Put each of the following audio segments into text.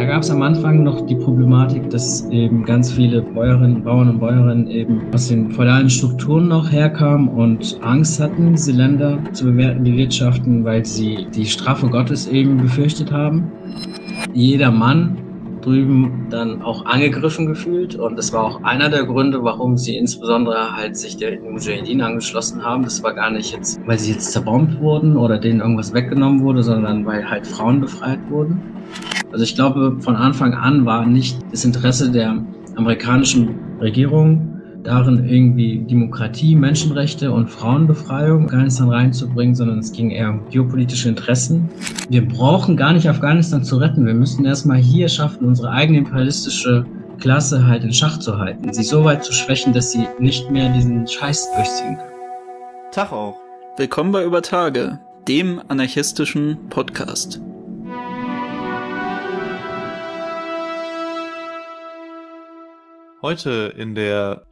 Da gab es am Anfang noch die Problematik, dass eben ganz viele Bauern und Bäuerinnen eben aus den feudalen Strukturen noch herkamen und Angst hatten, diese Länder zu bewirtschaften, weil sie die Strafe Gottes eben befürchtet haben. Jeder Mann drüben dann auch angegriffen gefühlt und das war auch einer der Gründe, warum sie insbesondere halt sich der Mujahedin angeschlossen haben. Das war gar nicht jetzt, weil sie jetzt zerbombt wurden oder denen irgendwas weggenommen wurde, sondern weil halt Frauen befreit wurden. Also ich glaube, von Anfang an war nicht das Interesse der amerikanischen Regierung darin, irgendwie Demokratie, Menschenrechte und Frauenbefreiung in Afghanistan reinzubringen, sondern es ging eher um geopolitische Interessen. Wir brauchen gar nicht Afghanistan zu retten. Wir müssen erstmal hier schaffen, unsere eigene imperialistische Klasse halt in Schach zu halten, sie so weit zu schwächen, dass sie nicht mehr diesen Scheiß durchziehen kann. Tag auch. Willkommen bei Über Tage, dem anarchistischen Podcast. Heute in der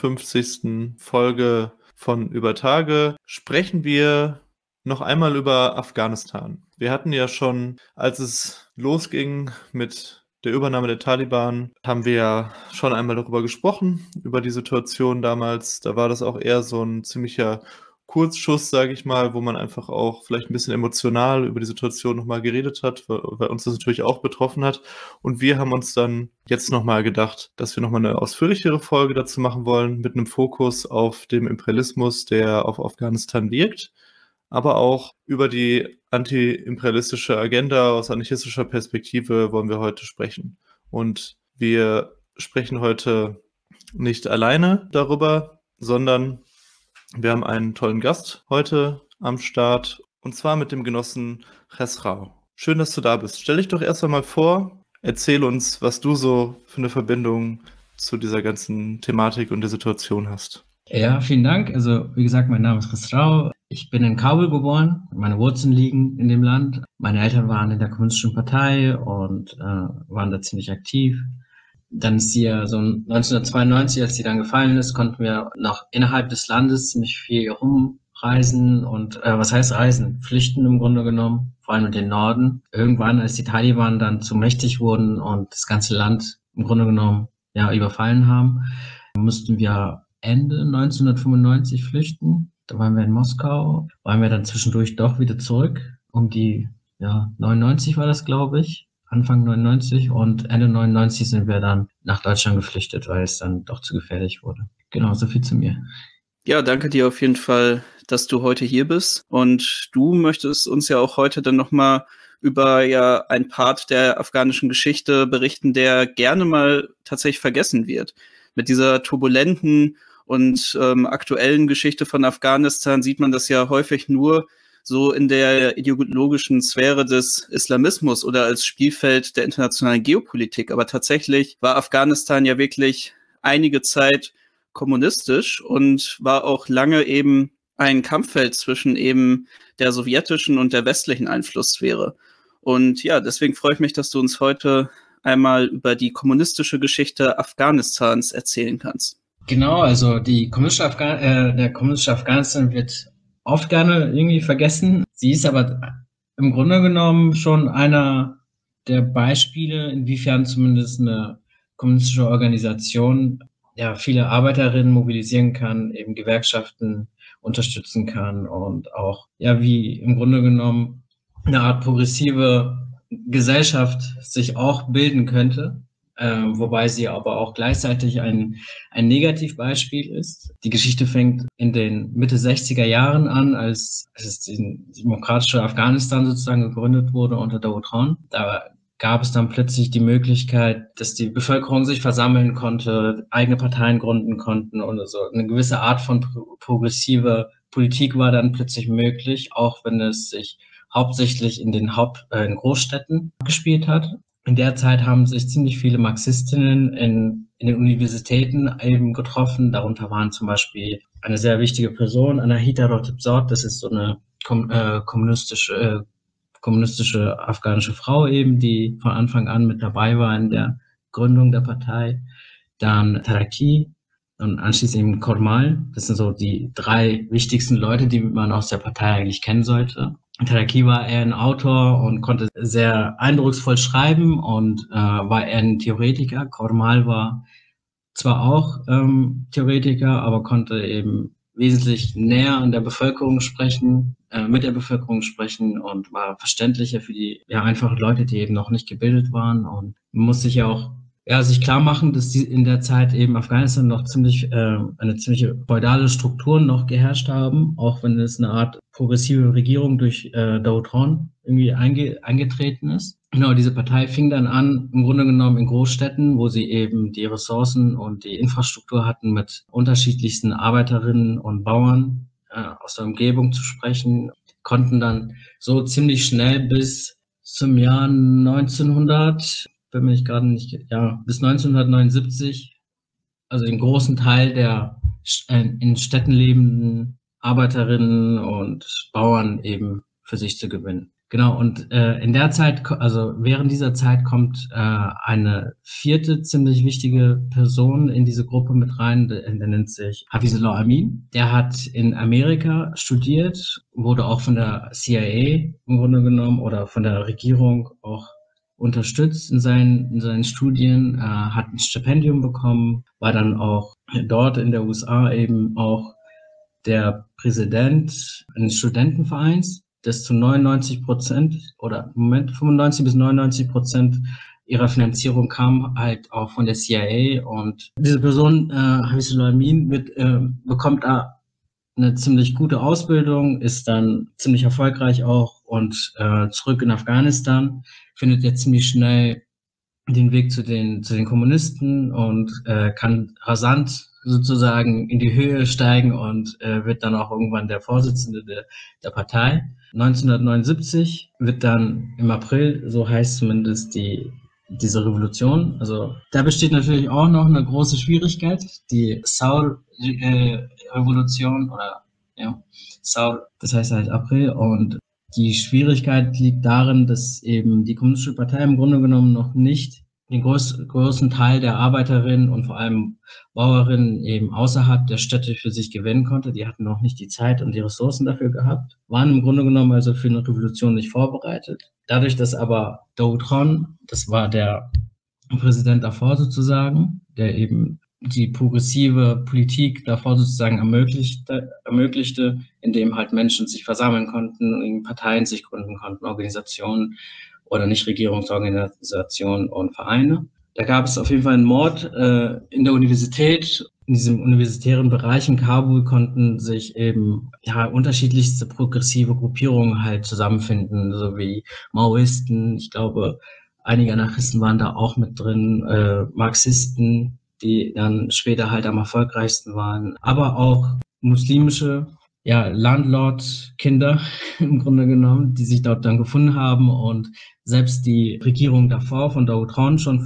58. Folge von Über Tage sprechen wir noch einmal über Afghanistan. Wir hatten ja schon, als es losging mit der Übernahme der Taliban, haben wir ja schon einmal darüber gesprochen, über die Situation damals. Da war das auch eher so ein ziemlicher Kurzschuss, sage ich mal, wo man einfach auch vielleicht ein bisschen emotional über die Situation nochmal geredet hat, weil uns das natürlich auch betroffen hat. Und wir haben uns dann jetzt nochmal gedacht, dass wir nochmal eine ausführlichere Folge dazu machen wollen, mit einem Fokus auf den Imperialismus, der auf Afghanistan wirkt, aber auch über die anti-imperialistische Agenda aus anarchistischer Perspektive wollen wir heute sprechen. Und wir sprechen heute nicht alleine darüber, sondern wir haben einen tollen Gast heute am Start, und zwar mit dem Genossen Khesrau. Schön, dass du da bist. Stell dich doch erst einmal vor, erzähl uns, was du so für eine Verbindung zu dieser ganzen Thematik und der Situation hast. Ja, vielen Dank. Also wie gesagt, mein Name ist Khesrau. Ich bin in Kabul geboren. Meine Wurzeln liegen in dem Land. Meine Eltern waren in der Kommunistischen Partei und waren da ziemlich aktiv. Dann ist sie ja so 1992, als sie dann gefallen ist, konnten wir noch innerhalb des Landes ziemlich viel rumreisen und was heißt reisen? Flüchten im Grunde genommen, vor allem in den Norden. Irgendwann, als die Taliban dann zu mächtig wurden und das ganze Land im Grunde genommen ja überfallen haben, mussten wir Ende 1995 flüchten. Da waren wir in Moskau, waren wir dann zwischendurch doch wieder zurück. Um die 99 war das, glaube ich. Anfang 99 und Ende 99 sind wir dann nach Deutschland geflüchtet, weil es dann doch zu gefährlich wurde. Genau, so viel zu mir. Ja, danke dir auf jeden Fall, dass du heute hier bist. Und du möchtest uns ja auch heute dann nochmal über ein Part der afghanischen Geschichte berichten, der gerne mal tatsächlich vergessen wird. Mit dieser turbulenten und aktuellen Geschichte von Afghanistan sieht man das ja häufig nur so in der ideologischen Sphäre des Islamismus oder als Spielfeld der internationalen Geopolitik. Aber tatsächlich war Afghanistan ja wirklich einige Zeit kommunistisch und war auch lange eben ein Kampffeld zwischen eben der sowjetischen und der westlichen Einflusssphäre. Und ja, deswegen freue ich mich, dass du uns heute einmal über die kommunistische Geschichte Afghanistans erzählen kannst. Genau, also der kommunistische Afghanistan wird oft gerne irgendwie vergessen. Sie ist aber im Grunde genommen schon einer der Beispiele, inwiefern zumindest eine kommunistische Organisation viele Arbeiterinnen mobilisieren kann, eben Gewerkschaften unterstützen kann und auch wie im Grunde genommen eine Art progressive Gesellschaft sich auch bilden könnte. Wobei sie aber auch gleichzeitig ein Negativbeispiel ist. Die Geschichte fängt in den Mitte 60er Jahren an, als das demokratische Afghanistan sozusagen gegründet wurde unter Dawood Khan. Da gab es dann plötzlich die Möglichkeit, dass die Bevölkerung sich versammeln konnte, eigene Parteien gründen konnten und so. Eine gewisse Art von progressiver Politik war dann plötzlich möglich, auch wenn es sich hauptsächlich in den Großstädten gespielt hat. In der Zeit haben sich ziemlich viele Marxistinnen in den Universitäten eben getroffen. Darunter waren zum Beispiel eine sehr wichtige Person, Anahita Rotibzod, das ist so eine kommunistische afghanische Frau eben, die von Anfang an mit dabei war in der Gründung der Partei. Dann Taraki und anschließend eben Kormal. Das sind so die drei wichtigsten Leute, die man aus der Partei eigentlich kennen sollte. Tadaki war eher ein Autor und konnte sehr eindrucksvoll schreiben und war eher ein Theoretiker. Kormal war zwar auch Theoretiker, aber konnte eben wesentlich näher an der Bevölkerung sprechen, mit der Bevölkerung sprechen und war verständlicher für die einfachen Leute, die eben noch nicht gebildet waren. Und man muss sich ja auch sich klar machen, dass die in der Zeit eben Afghanistan noch eine ziemliche feudale Strukturen noch geherrscht haben, auch wenn es eine Art progressive Regierung durch Daud Khan irgendwie eingetreten ist. Genau, diese Partei fing dann an, im Grunde genommen in Großstädten, wo sie eben die Ressourcen und die Infrastruktur hatten, mit unterschiedlichsten Arbeiterinnen und Bauern aus der Umgebung zu sprechen, konnten dann so ziemlich schnell bis zum Jahr 1900, bis 1979, also den großen Teil der in Städten lebenden Arbeiterinnen und Bauern eben für sich zu gewinnen. Genau, und während dieser Zeit kommt eine vierte ziemlich wichtige Person in diese Gruppe mit rein, der nennt sich Hafizullah Amin. Der hat in Amerika studiert, wurde auch von der CIA im Grunde genommen oder von der Regierung auch unterstützt in seinen Studien, hat ein Stipendium bekommen, war dann auch dort in der USA eben auch der Präsident eines Studentenvereins, das zu 95% oder 95 bis 99% ihrer Finanzierung kam halt auch von der CIA. Und diese Person, Hafizullah Amin, bekommt da eine ziemlich gute Ausbildung, ist dann ziemlich erfolgreich auch und zurück in Afghanistan, findet jetzt ziemlich schnell den Weg zu den Kommunisten und kann rasant sozusagen in die Höhe steigen und wird dann auch irgendwann der Vorsitzende der Partei. 1979 wird dann im April, so heißt zumindest diese Revolution. Also da besteht natürlich auch noch eine große Schwierigkeit, die Saur-Revolution Saur, das heißt halt April, und die Schwierigkeit liegt darin, dass eben die Kommunistische Partei im Grunde genommen noch nicht den großen Teil der Arbeiterinnen und vor allem Bauerinnen eben außerhalb der Städte für sich gewinnen konnte. Die hatten noch nicht die Zeit und die Ressourcen dafür gehabt, waren im Grunde genommen also für eine Revolution nicht vorbereitet. Dadurch, dass aber Daud Khan, das war der Präsident davor sozusagen, der eben die progressive Politik davor sozusagen ermöglichte, indem halt Menschen sich versammeln konnten, Parteien sich gründen konnten, Organisationen oder Nichtregierungsorganisationen und Vereine. Da gab es auf jeden Fall einen Mord in der Universität. In diesem universitären Bereich in Kabul konnten sich eben unterschiedlichste progressive Gruppierungen halt zusammenfinden, so wie Maoisten. Ich glaube, einige Anarchisten waren da auch mit drin, Marxisten, die dann später halt am erfolgreichsten waren, aber auch muslimische Landlord-Kinder im Grunde genommen, die sich dort dann gefunden haben, und selbst die Regierung davor von Daud Khan schon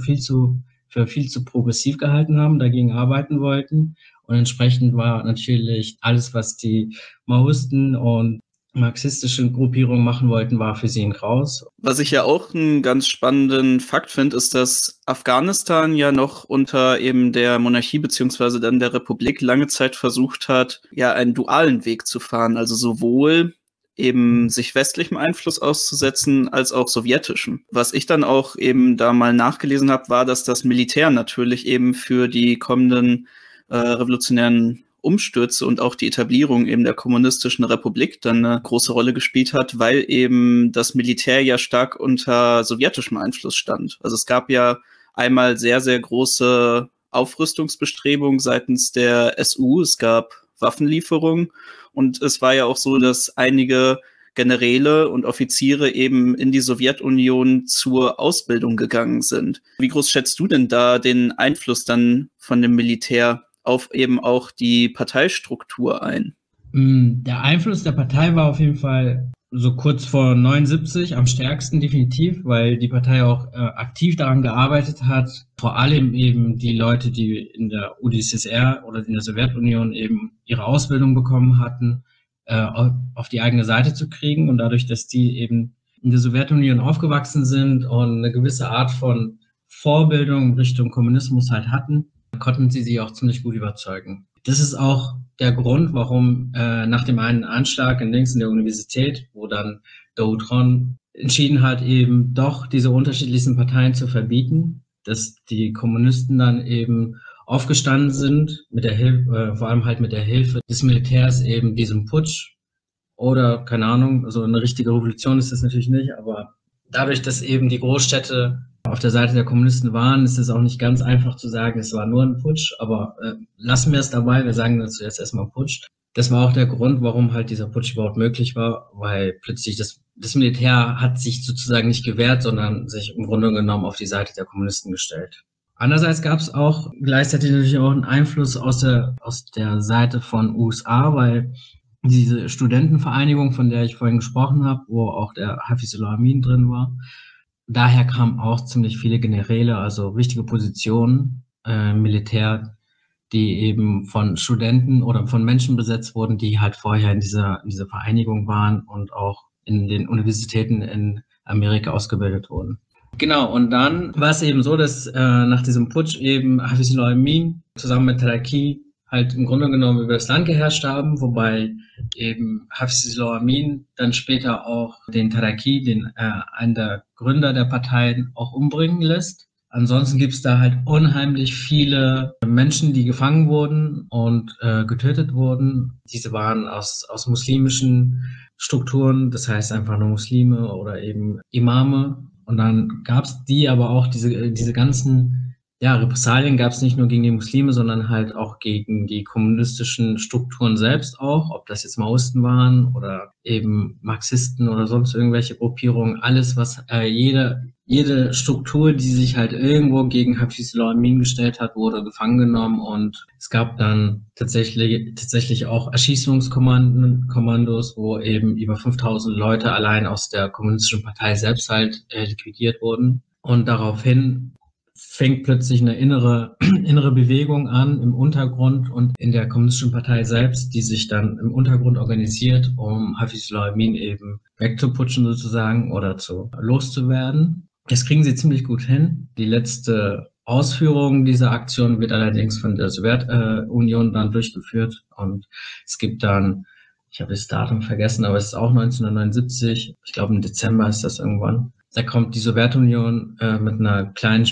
für viel zu progressiv gehalten haben, dagegen arbeiten wollten, und entsprechend war natürlich alles, was die Maoisten und marxistische Gruppierungen machen wollten, war für sie ein Graus. Was ich ja auch einen ganz spannenden Fakt finde, ist, dass Afghanistan ja noch unter eben der Monarchie beziehungsweise dann der Republik lange Zeit versucht hat, einen dualen Weg zu fahren, also sowohl eben sich westlichem Einfluss auszusetzen, als auch sowjetischem. Was ich dann auch eben da mal nachgelesen habe, war, dass das Militär natürlich eben für die kommenden revolutionären Umstürze und auch die Etablierung eben der kommunistischen Republik dann eine große Rolle gespielt hat, weil eben das Militär ja stark unter sowjetischem Einfluss stand. Also es gab ja einmal sehr, sehr große Aufrüstungsbestrebungen seitens der SU, es gab Waffenlieferungen, und es war ja auch so, dass einige Generäle und Offiziere eben in die Sowjetunion zur Ausbildung gegangen sind. Wie groß schätzt du denn da den Einfluss dann von dem Militär auf eben auch die Parteistruktur ein? Der Einfluss der Partei war auf jeden Fall so kurz vor 79 am stärksten definitiv, weil die Partei auch aktiv daran gearbeitet hat, vor allem eben die Leute, die in der UdSSR oder in der Sowjetunion eben ihre Ausbildung bekommen hatten, auf die eigene Seite zu kriegen. Und dadurch, dass die eben in der Sowjetunion aufgewachsen sind und eine gewisse Art von Vorbildung Richtung Kommunismus halt hatten, konnten sie auch ziemlich gut überzeugen. Das ist auch der Grund, warum nach dem einen Anschlag in der Universität, wo dann Daoud-Khan entschieden hat, eben doch diese unterschiedlichsten Parteien zu verbieten, dass die Kommunisten dann eben aufgestanden sind, mit der Hilfe, vor allem halt mit der Hilfe des Militärs eben diesem Putsch oder, keine Ahnung, so eine richtige Revolution ist das natürlich nicht, aber dadurch, dass eben die Großstädte auf der Seite der Kommunisten waren, ist es auch nicht ganz einfach zu sagen, es war nur ein Putsch, aber lassen wir es dabei, wir sagen dazu jetzt erstmal Putsch. Das war auch der Grund, warum halt dieser Putsch überhaupt möglich war, weil plötzlich das Militär hat sich sozusagen nicht gewehrt, sondern sich im Grunde genommen auf die Seite der Kommunisten gestellt. Andererseits gab es auch gleichzeitig natürlich auch einen Einfluss aus der Seite von USA, weil diese Studentenvereinigung, von der ich vorhin gesprochen habe, wo auch der Hafizullah Amin drin war, daher kamen auch ziemlich viele Generäle, also wichtige Positionen, Militär, die eben von Studenten oder von Menschen besetzt wurden, die halt vorher in dieser Vereinigung waren und auch in den Universitäten in Amerika ausgebildet wurden. Genau, und dann war es eben so, dass nach diesem Putsch eben Hafizullah Amin zusammen mit Taraki halt im Grunde genommen über das Land geherrscht haben, wobei eben Hafizullah Amin dann später auch den Taraki, einen der Gründer der Parteien, auch umbringen lässt. Ansonsten gibt es da halt unheimlich viele Menschen, die gefangen wurden und getötet wurden. Diese waren aus muslimischen Strukturen, das heißt einfach nur Muslime oder eben Imame. Und dann gab es aber auch diese ganzen Repressalien gab es nicht nur gegen die Muslime, sondern halt auch gegen die kommunistischen Strukturen selbst auch, ob das jetzt Maoisten waren oder eben Marxisten oder sonst irgendwelche Gruppierungen. Alles, was jede Struktur, die sich halt irgendwo gegen Hafizullah Amin gestellt hat, wurde gefangen genommen und es gab dann tatsächlich auch Erschießungskommandos, wo eben über 5000 Leute allein aus der kommunistischen Partei selbst halt liquidiert wurden. Und daraufhin fängt plötzlich eine innere Bewegung an im Untergrund und in der kommunistischen Partei selbst, die sich dann im Untergrund organisiert, um Hafizullah Amin eben wegzuputschen sozusagen oder loszuwerden. Das kriegen sie ziemlich gut hin. Die letzte Ausführung dieser Aktion wird allerdings von der Sowjetunion dann durchgeführt und es gibt dann, ich habe das Datum vergessen, aber es ist auch 1979, ich glaube im Dezember ist das irgendwann. Da kommt die Sowjetunion mit einer kleinen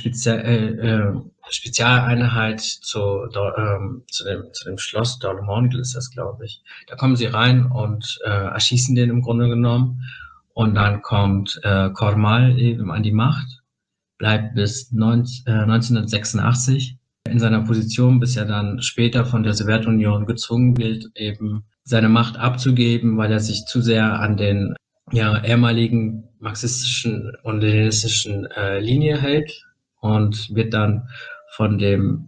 Spezialeinheit zu dem Schloss Dorlemondl ist das, glaube ich. Da kommen sie rein und erschießen den im Grunde genommen. Und dann kommt Kormal eben an die Macht, bleibt bis 1986 in seiner Position, bis er dann später von der Sowjetunion gezwungen wird, eben seine Macht abzugeben, weil er sich zu sehr an den ehemaligen marxistischen und leninistischen Linie hält und wird dann von dem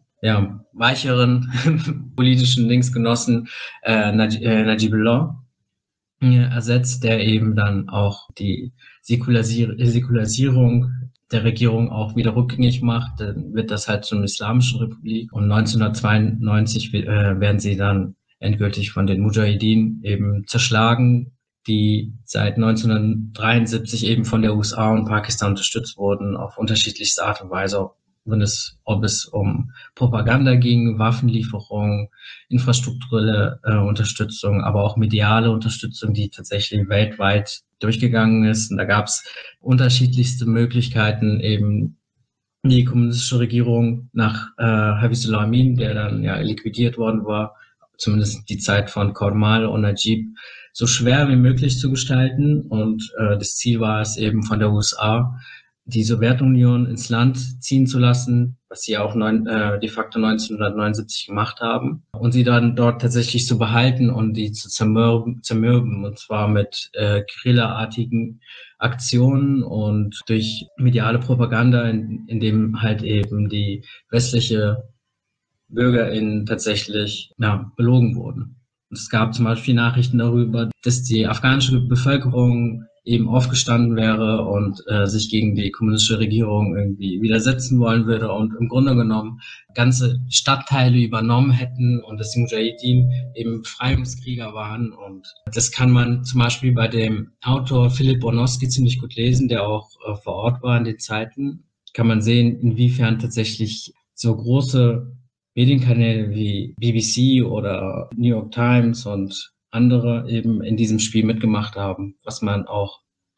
weicheren politischen Linksgenossen Najibullah ersetzt, der eben dann auch die Säkularisierung der Regierung auch wieder rückgängig macht. Dann wird das halt zur Islamischen Republik und 1992 werden sie dann endgültig von den Mujahideen eben zerschlagen, die seit 1973 eben von der USA und Pakistan unterstützt wurden, auf unterschiedlichste Art und Weise, ob es um Propaganda ging, Waffenlieferungen, infrastrukturelle Unterstützung, aber auch mediale Unterstützung, die tatsächlich weltweit durchgegangen ist. Und da gab es unterschiedlichste Möglichkeiten, eben die kommunistische Regierung nach Hafizullah Amin, der dann liquidiert worden war, zumindest die Zeit von Kormal und Najib, so schwer wie möglich zu gestalten. Und das Ziel war es eben von der USA, die Sowjetunion ins Land ziehen zu lassen, was sie auch de facto 1979 gemacht haben, und sie dann dort tatsächlich zu behalten und die zu zermürben, und zwar mit Guerilla-artigen Aktionen und durch mediale Propaganda, in dem halt eben die westliche BürgerInnen tatsächlich belogen wurden. Und es gab zum Beispiel Nachrichten darüber, dass die afghanische Bevölkerung eben aufgestanden wäre und sich gegen die kommunistische Regierung irgendwie widersetzen wollen würde und im Grunde genommen ganze Stadtteile übernommen hätten und dass die Mujahideen eben Befreiungskrieger waren. Und das kann man zum Beispiel bei dem Autor Philipp Ornowski ziemlich gut lesen, der auch vor Ort war in den Zeiten. Kann man sehen, inwiefern tatsächlich so große Medienkanäle wie BBC oder New York Times und andere eben in diesem Spiel mitgemacht haben, was man auch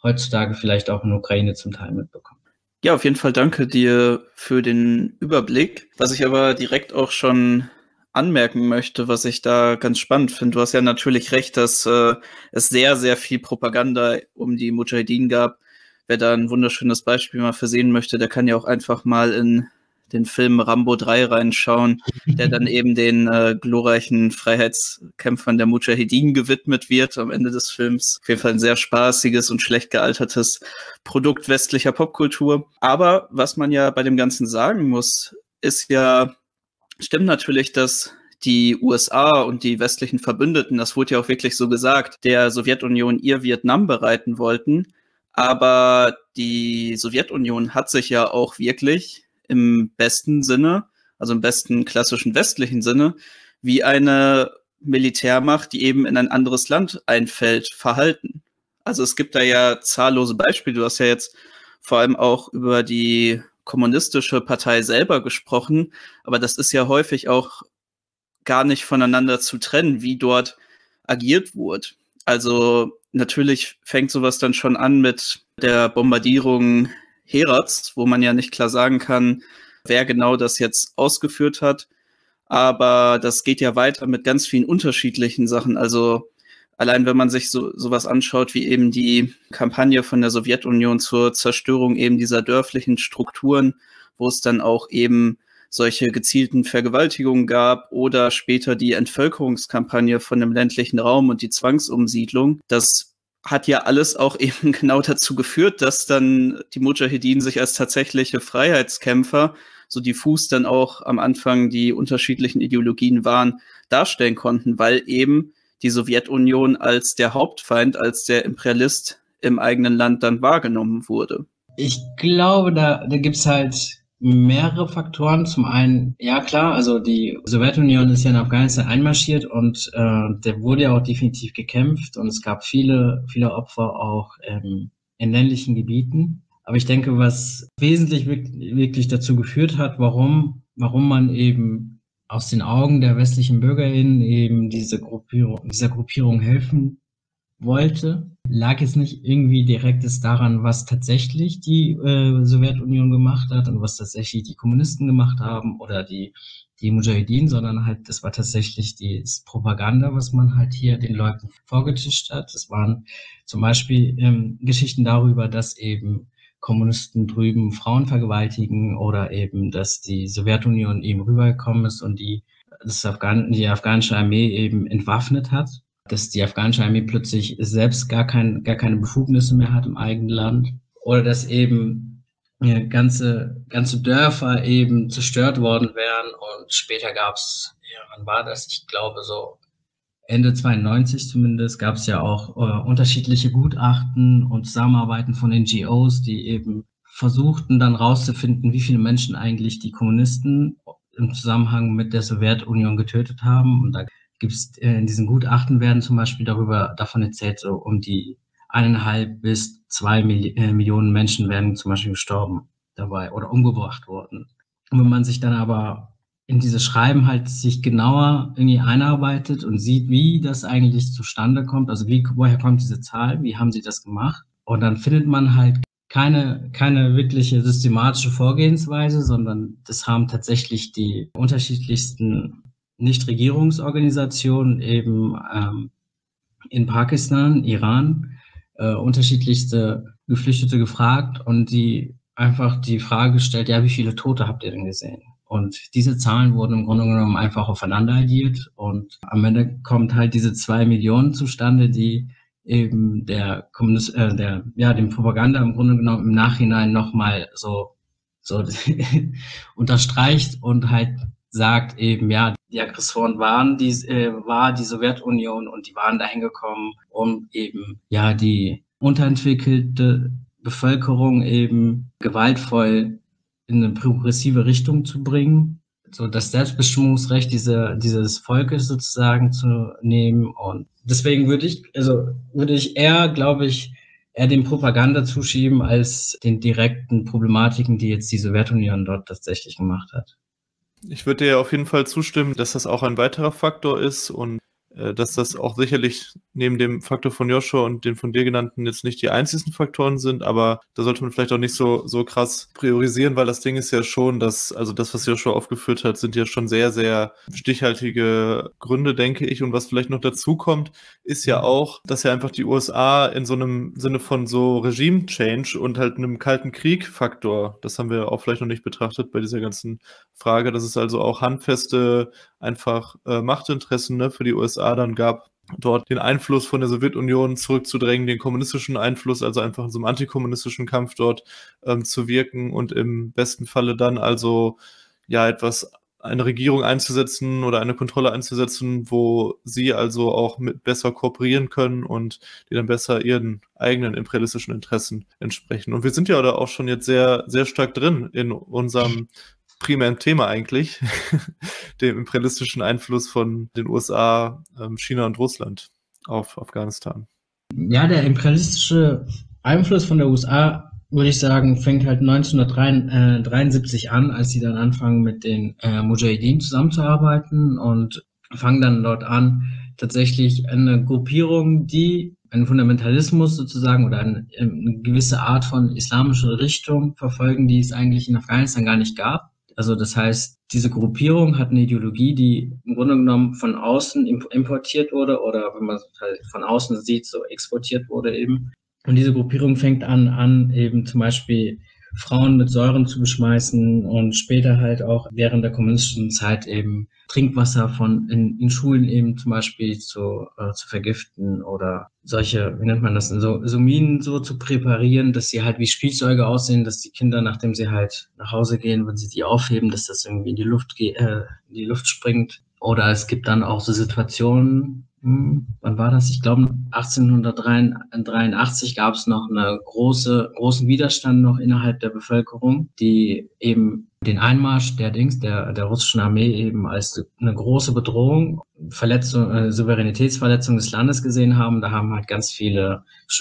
heutzutage vielleicht auch in der Ukraine zum Teil mitbekommen. Ja, auf jeden Fall danke dir für den Überblick. Was ich aber direkt auch schon anmerken möchte, was ich da ganz spannend finde. Du hast ja natürlich recht, dass es sehr, sehr viel Propaganda um die Mujahedin gab. Wer da ein wunderschönes Beispiel mal versehen möchte, der kann ja auch einfach mal in den Film Rambo 3 reinschauen, der dann eben den glorreichen Freiheitskämpfern der Mujahedin gewidmet wird am Ende des Films. Auf jeden Fall ein sehr spaßiges und schlecht gealtertes Produkt westlicher Popkultur. Aber was man ja bei dem Ganzen sagen muss, ist ja, stimmt natürlich, dass die USA und die westlichen Verbündeten, das wurde ja auch wirklich so gesagt, der Sowjetunion ihr Vietnam bereiten wollten. Aber die Sowjetunion hat sich ja auch wirklich im besten Sinne, also im besten klassischen westlichen Sinne, wie eine Militärmacht, die eben in ein anderes Land einfällt, verhalten. Also es gibt da ja zahllose Beispiele. Du hast ja jetzt vor allem auch über die kommunistische Partei selber gesprochen, aber das ist ja häufig auch gar nicht voneinander zu trennen, wie dort agiert wurde. Also natürlich fängt sowas dann schon an mit der Bombardierung Herats, wo man ja nicht klar sagen kann, wer genau das jetzt ausgeführt hat. Aber das geht ja weiter mit ganz vielen unterschiedlichen Sachen. Also allein wenn man sich sowas anschaut, wie eben die Kampagne von der Sowjetunion zur Zerstörung eben dieser dörflichen Strukturen, wo es dann auch eben solche gezielten Vergewaltigungen gab oder später die Entvölkerungskampagne von dem ländlichen Raum und die Zwangsumsiedlung, das hat ja alles auch eben genau dazu geführt, dass dann die Mujahedin sich als tatsächliche Freiheitskämpfer, so diffus dann auch am Anfang die unterschiedlichen Ideologien waren, darstellen konnten, weil eben die Sowjetunion als der Hauptfeind, als der Imperialist im eigenen Land dann wahrgenommen wurde. Ich glaube, da gibt's halt mehrere Faktoren. Zum einen, ja klar, also die Sowjetunion ist ja in Afghanistan einmarschiert und der wurde ja auch definitiv gekämpft und es gab viele Opfer auch in ländlichen Gebieten. Aber ich denke, was wesentlich wirklich dazu geführt hat, warum man eben aus den Augen der westlichen BürgerInnen eben dieser Gruppierung helfen wollte, lag jetzt nicht irgendwie direktes daran, was tatsächlich die Sowjetunion gemacht hat und was tatsächlich die Kommunisten gemacht haben oder die Mujahedin, sondern halt, das war tatsächlich die Propaganda, was man halt hier den Leuten vorgetischt hat. Das waren zum Beispiel Geschichten darüber, dass eben Kommunisten drüben Frauen vergewaltigen oder eben, dass die Sowjetunion eben rübergekommen ist und die afghanische Armee eben entwaffnet hat, dass die afghanische Armee plötzlich selbst gar keine Befugnisse mehr hat im eigenen Land oder dass eben ganze Dörfer eben zerstört worden wären und später gab's, wann war das? Ich glaube so Ende 92 zumindest gab es ja auch unterschiedliche Gutachten und Zusammenarbeiten von NGOs, die eben versuchten dann rauszufinden, wie viele Menschen eigentlich die Kommunisten im Zusammenhang mit der Sowjetunion getötet haben. Und da gibt's in diesen Gutachten werden zum Beispiel davon erzählt, so um die 1,5 bis 2 Millionen Menschen werden zum Beispiel gestorben dabei oder umgebracht worden. Und wenn man sich dann aber in diese Schreiben halt sich genauer irgendwie einarbeitet und sieht, wie das eigentlich zustande kommt, also woher kommt diese Zahl, wie haben sie das gemacht? Und dann findet man halt keine wirkliche systematische Vorgehensweise, sondern das haben tatsächlich die unterschiedlichsten Nichtregierungsorganisationen eben in Pakistan, Iran, unterschiedlichste Geflüchtete gefragt und die einfach die Frage gestellt, ja, wie viele Tote habt ihr denn gesehen? Und diese Zahlen wurden im Grunde genommen einfach aufeinander addiert und am Ende kommt halt diese 2 Millionen zustande, die eben dem Propaganda im Grunde genommen im Nachhinein nochmal so unterstreicht und halt sagt eben, ja, die Aggressoren war die Sowjetunion und die waren dahin gekommen, um eben, ja, die unterentwickelte Bevölkerung eben gewaltvoll in eine progressive Richtung zu bringen, so das Selbstbestimmungsrecht dieses Volkes sozusagen zu nehmen. Und deswegen würde ich eher, glaube ich, dem Propaganda zuschieben als den direkten Problematiken, die jetzt die Sowjetunion dort tatsächlich gemacht hat. Ich würde dir auf jeden Fall zustimmen, dass das auch ein weiterer Faktor ist und dass das auch sicherlich neben dem Faktor von Joshua und den von dir genannten jetzt nicht die einzigsten Faktoren sind, aber da sollte man vielleicht auch nicht so krass priorisieren, weil das Ding ist ja schon, also das, was Joshua aufgeführt hat, sind ja schon sehr, sehr stichhaltige Gründe, denke ich. Und was vielleicht noch dazu kommt, ist ja auch, dass ja einfach die USA in so einem Sinne von so Regime-Change und halt einem kalten Krieg-Faktor, das haben wir auch vielleicht noch nicht betrachtet bei dieser ganzen Frage, dass es also auch handfeste einfach Machtinteressen, ne, für die USA dann gab, dort den Einfluss von der Sowjetunion zurückzudrängen, den kommunistischen Einfluss, also einfach in so einem antikommunistischen Kampf dort zu wirken und im besten Falle dann also ja eine Regierung einzusetzen oder eine Kontrolle einzusetzen, wo sie also auch mit besser kooperieren können und die dann besser ihren eigenen imperialistischen Interessen entsprechen. Und wir sind ja da auch schon jetzt sehr, sehr stark drin in unserem primären Thema eigentlich, dem imperialistischen Einfluss von den USA, China und Russland auf Afghanistan. Ja, der imperialistische Einfluss von der USA, würde ich sagen, fängt halt 1973 an, als sie dann anfangen, mit den Mujahideen zusammenzuarbeiten und fangen dann dort an, tatsächlich eine Gruppierung, die einen Fundamentalismus sozusagen oder eine gewisse Art von islamischer Richtung verfolgen, die es eigentlich in Afghanistan gar nicht gab. Also das heißt, diese Gruppierung hat eine Ideologie, die im Grunde genommen von außen importiert wurde oder wenn man es halt von außen sieht, so exportiert wurde eben. Und diese Gruppierung fängt an eben zum Beispiel Frauen mit Säuren zu beschmeißen und später halt auch während der kommunistischen Zeit eben Trinkwasser in Schulen eben zum Beispiel zu vergiften oder solche, wie nennt man das, so Minen so zu präparieren, dass sie halt wie Spielzeuge aussehen, dass die Kinder, nachdem sie halt nach Hause gehen, wenn sie die aufheben, dass das irgendwie in die Luft springt. Oder es gibt dann auch so Situationen, wann war das? Ich glaube, 1883 gab es noch großen Widerstand noch innerhalb der Bevölkerung, die eben den Einmarsch der russischen Armee eben als eine große Bedrohung, Souveränitätsverletzung des Landes gesehen haben. Da haben halt ganz viele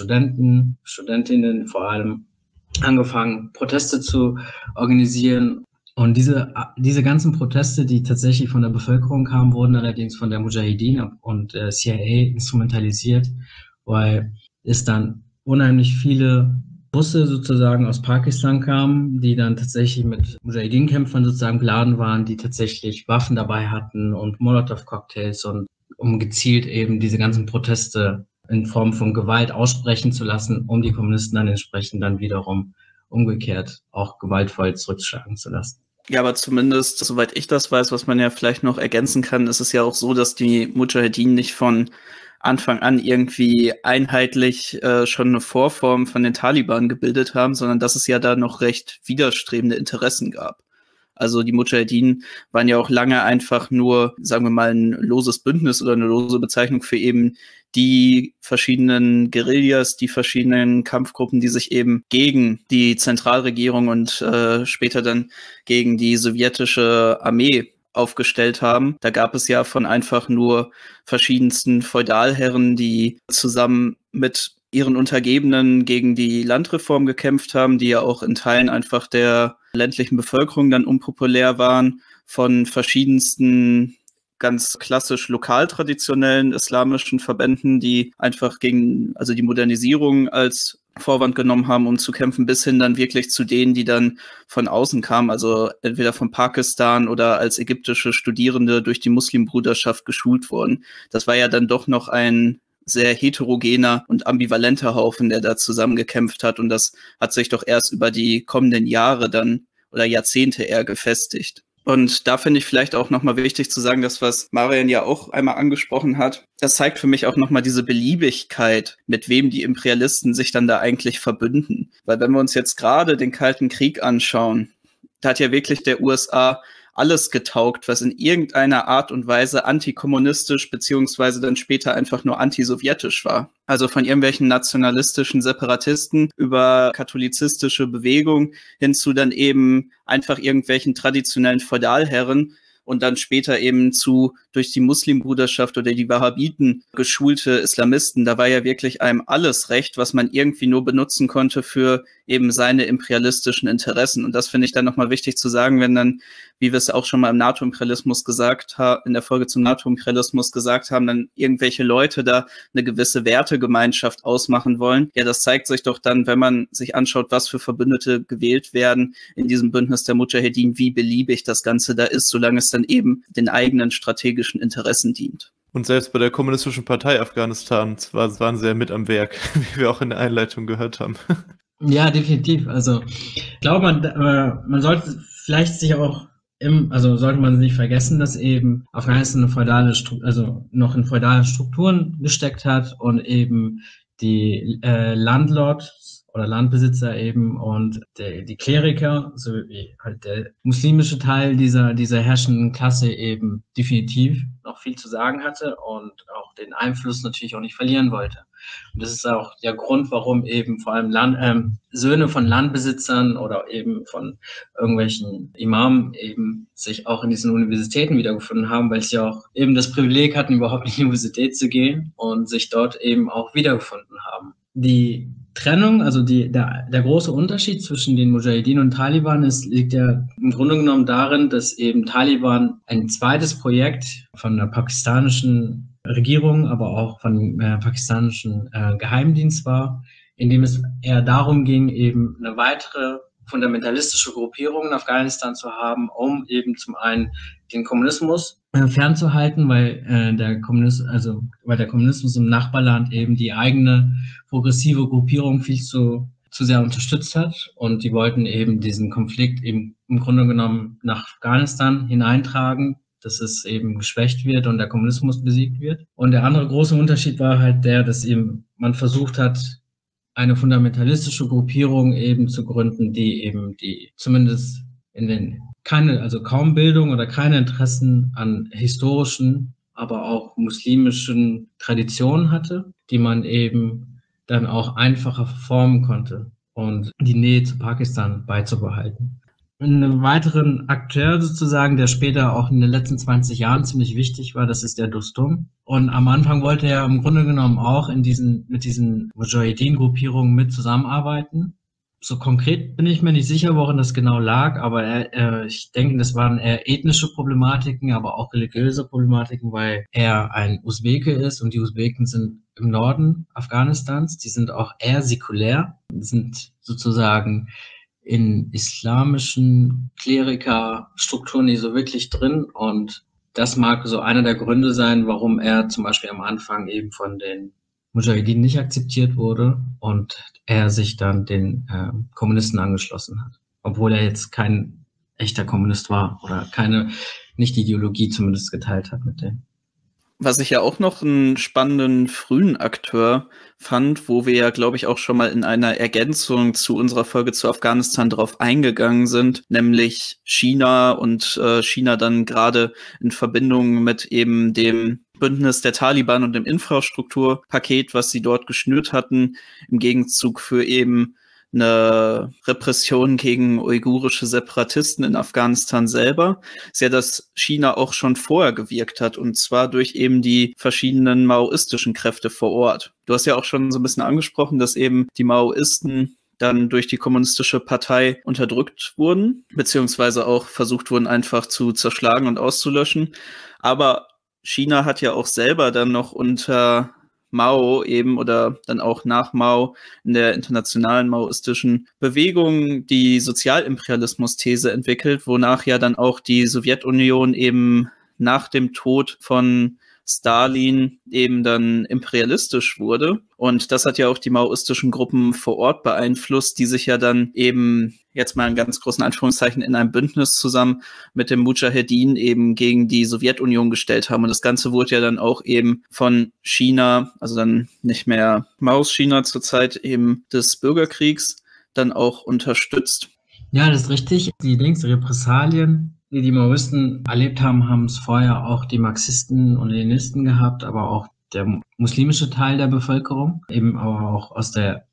Studentinnen vor allem angefangen, Proteste zu organisieren. Und diese ganzen Proteste, die tatsächlich von der Bevölkerung kamen, wurden allerdings von der Mujahideen und CIA instrumentalisiert, weil es dann unheimlich viele Busse sozusagen aus Pakistan kamen, die dann tatsächlich mit Mujahideen-Kämpfern sozusagen beladen waren, die tatsächlich Waffen dabei hatten und Molotow-Cocktails und um gezielt eben diese ganzen Proteste in Form von Gewalt aussprechen zu lassen, um die Kommunisten dann entsprechend dann wiederum umgekehrt auch gewaltvoll zurückschlagen zu lassen. Ja, aber zumindest, soweit ich das weiß, was man ja vielleicht noch ergänzen kann, ist es ja auch so, dass die Mujahideen nicht von Anfang an irgendwie einheitlich schon eine Vorform von den Taliban gebildet haben, sondern dass es ja da noch recht widerstrebende Interessen gab. Also die Mujahideen waren ja auch lange einfach nur, sagen wir mal, ein loses Bündnis oder eine lose Bezeichnung für eben die verschiedenen Guerillas, die verschiedenen Kampfgruppen, die sich eben gegen die Zentralregierung und später dann gegen die sowjetische Armee aufgestellt haben. Da gab es ja von einfach nur verschiedensten Feudalherren, die zusammen mit ihren Untergebenen gegen die Landreform gekämpft haben, die ja auch in Teilen einfach der ländlichen Bevölkerung dann unpopulär waren, von verschiedensten ganz klassisch lokal traditionellen islamischen Verbänden, die einfach also die Modernisierung als Vorwand genommen haben, um zu kämpfen, bis hin dann wirklich zu denen, die dann von außen kamen, also entweder von Pakistan oder als ägyptische Studierende durch die Muslimbruderschaft geschult wurden. Das war ja dann doch noch ein sehr heterogener und ambivalenter Haufen, der da zusammengekämpft hat, und das hat sich doch erst über die kommenden Jahre dann oder Jahrzehnte eher gefestigt. Und da finde ich vielleicht auch nochmal wichtig zu sagen, das, was Marian ja auch einmal angesprochen hat, das zeigt für mich auch nochmal diese Beliebigkeit, mit wem die Imperialisten sich dann da eigentlich verbünden. Weil wenn wir uns jetzt gerade den Kalten Krieg anschauen, da hat ja wirklich der USA alles getaugt, was in irgendeiner Art und Weise antikommunistisch beziehungsweise dann später einfach nur antisowjetisch war. Also von irgendwelchen nationalistischen Separatisten über katholizistische Bewegung hin zu dann eben einfach irgendwelchen traditionellen Feudalherren und dann später eben zu durch die Muslimbruderschaft oder die Wahhabiten geschulte Islamisten. Da war ja wirklich einem alles recht, was man irgendwie nur benutzen konnte für eben seine imperialistischen Interessen. Und das finde ich dann nochmal wichtig zu sagen, wenn dann, wie wir es auch schon mal im NATO-Imperialismus gesagt haben, in der Folge zum NATO-Imperialismus gesagt haben, dann irgendwelche Leute da eine gewisse Wertegemeinschaft ausmachen wollen. Ja, das zeigt sich doch dann, wenn man sich anschaut, was für Verbündete gewählt werden in diesem Bündnis der Mudschahedin, wie beliebig das Ganze da ist, solange es dann eben den eigenen strategischen Interessen dient. Und selbst bei der Kommunistischen Partei Afghanistans waren sie ja mit am Werk, wie wir auch in der Einleitung gehört haben. Ja, definitiv. Also ich glaube, man sollte vielleicht sich auch sollte man nicht vergessen, dass eben Afghanistan noch in feudalen Strukturen gesteckt hat und eben die Landlords oder Landbesitzer eben und die Kleriker, sowie halt der muslimische Teil dieser herrschenden Klasse eben definitiv noch viel zu sagen hatte und auch den Einfluss natürlich auch nicht verlieren wollte. Und das ist auch der Grund, warum eben vor allem Söhne von Landbesitzern oder eben von irgendwelchen Imamen eben sich auch in diesen Universitäten wiedergefunden haben, weil sie auch eben das Privileg hatten, überhaupt in die Universität zu gehen und sich dort eben auch wiedergefunden haben. Die Trennung, also der große Unterschied zwischen den Mujahedin und Taliban liegt ja im Grunde genommen darin, dass eben Taliban ein zweites Projekt von der pakistanischen Regierung, aber auch von dem pakistanischen Geheimdienst war, in dem es eher darum ging, eben eine weitere fundamentalistische Gruppierung in Afghanistan zu haben, um eben zum einen den Kommunismus fernzuhalten, weil der Kommunismus im Nachbarland eben die eigene progressive Gruppierung viel zu sehr unterstützt hat und die wollten eben diesen Konflikt eben im Grunde genommen nach Afghanistan hineintragen, dass es eben geschwächt wird und der Kommunismus besiegt wird. Und der andere große Unterschied war halt dass eben man versucht hat, eine fundamentalistische Gruppierung eben zu gründen, die zumindest kaum Bildung oder keine Interessen an historischen, aber auch muslimischen Traditionen hatte, die man eben dann auch einfacher formen konnte und die Nähe zu Pakistan beizubehalten. Einen weiteren Akteur sozusagen, der später auch in den letzten 20 Jahren ziemlich wichtig war, das ist der Dostum. Und am Anfang wollte er im Grunde genommen auch mit diesen Mujahedin-Gruppierungen mit zusammenarbeiten. So konkret bin ich mir nicht sicher, worin das genau lag, aber ich denke, das waren eher ethnische Problematiken, aber auch religiöse Problematiken, weil er ein Usbeke ist und die Usbeken sind im Norden Afghanistans. Die sind auch eher säkulär, sind sozusagen in islamischen Klerikerstrukturen nicht so wirklich drin und das mag so einer der Gründe sein, warum er zum Beispiel am Anfang eben von den Mujahedin nicht akzeptiert wurde und er sich dann den Kommunisten angeschlossen hat, obwohl er jetzt kein echter Kommunist war oder nicht die Ideologie zumindest geteilt hat mit denen. Was ich ja auch noch einen spannenden frühen Akteur fand, wo wir ja, glaube ich, auch schon mal in einer Ergänzung zu unserer Folge zu Afghanistan drauf eingegangen sind, nämlich China und China dann gerade in Verbindung mit eben dem Bündnis der Taliban und dem Infrastrukturpaket, was sie dort geschnürt hatten, im Gegenzug für eben eine Repression gegen uigurische Separatisten in Afghanistan selber, ist ja, dass China auch schon vorher gewirkt hat und zwar durch eben die verschiedenen maoistischen Kräfte vor Ort. Du hast ja auch schon so ein bisschen angesprochen, dass eben die Maoisten dann durch die kommunistische Partei unterdrückt wurden, beziehungsweise auch versucht wurden, einfach zu zerschlagen und auszulöschen. Aber China hat ja auch selber dann noch unter Mao eben oder dann auch nach Mao in der internationalen maoistischen Bewegung die Sozialimperialismus-These entwickelt, wonach ja dann auch die Sowjetunion eben nach dem Tod von Stalin eben dann imperialistisch wurde. Und das hat ja auch die maoistischen Gruppen vor Ort beeinflusst, die sich ja dann eben jetzt mal in ganz großen Anführungszeichen in einem Bündnis zusammen mit dem Mujahedin eben gegen die Sowjetunion gestellt haben. Und das Ganze wurde ja dann auch eben von China, also dann nicht mehr Maos China zur Zeit eben des Bürgerkriegs, dann auch unterstützt. Ja, das ist richtig. Die Repressalien, die Maoisten erlebt haben, haben es vorher auch die Marxisten und Leninisten gehabt, aber auch der muslimische Teil der Bevölkerung, eben aber auch aus der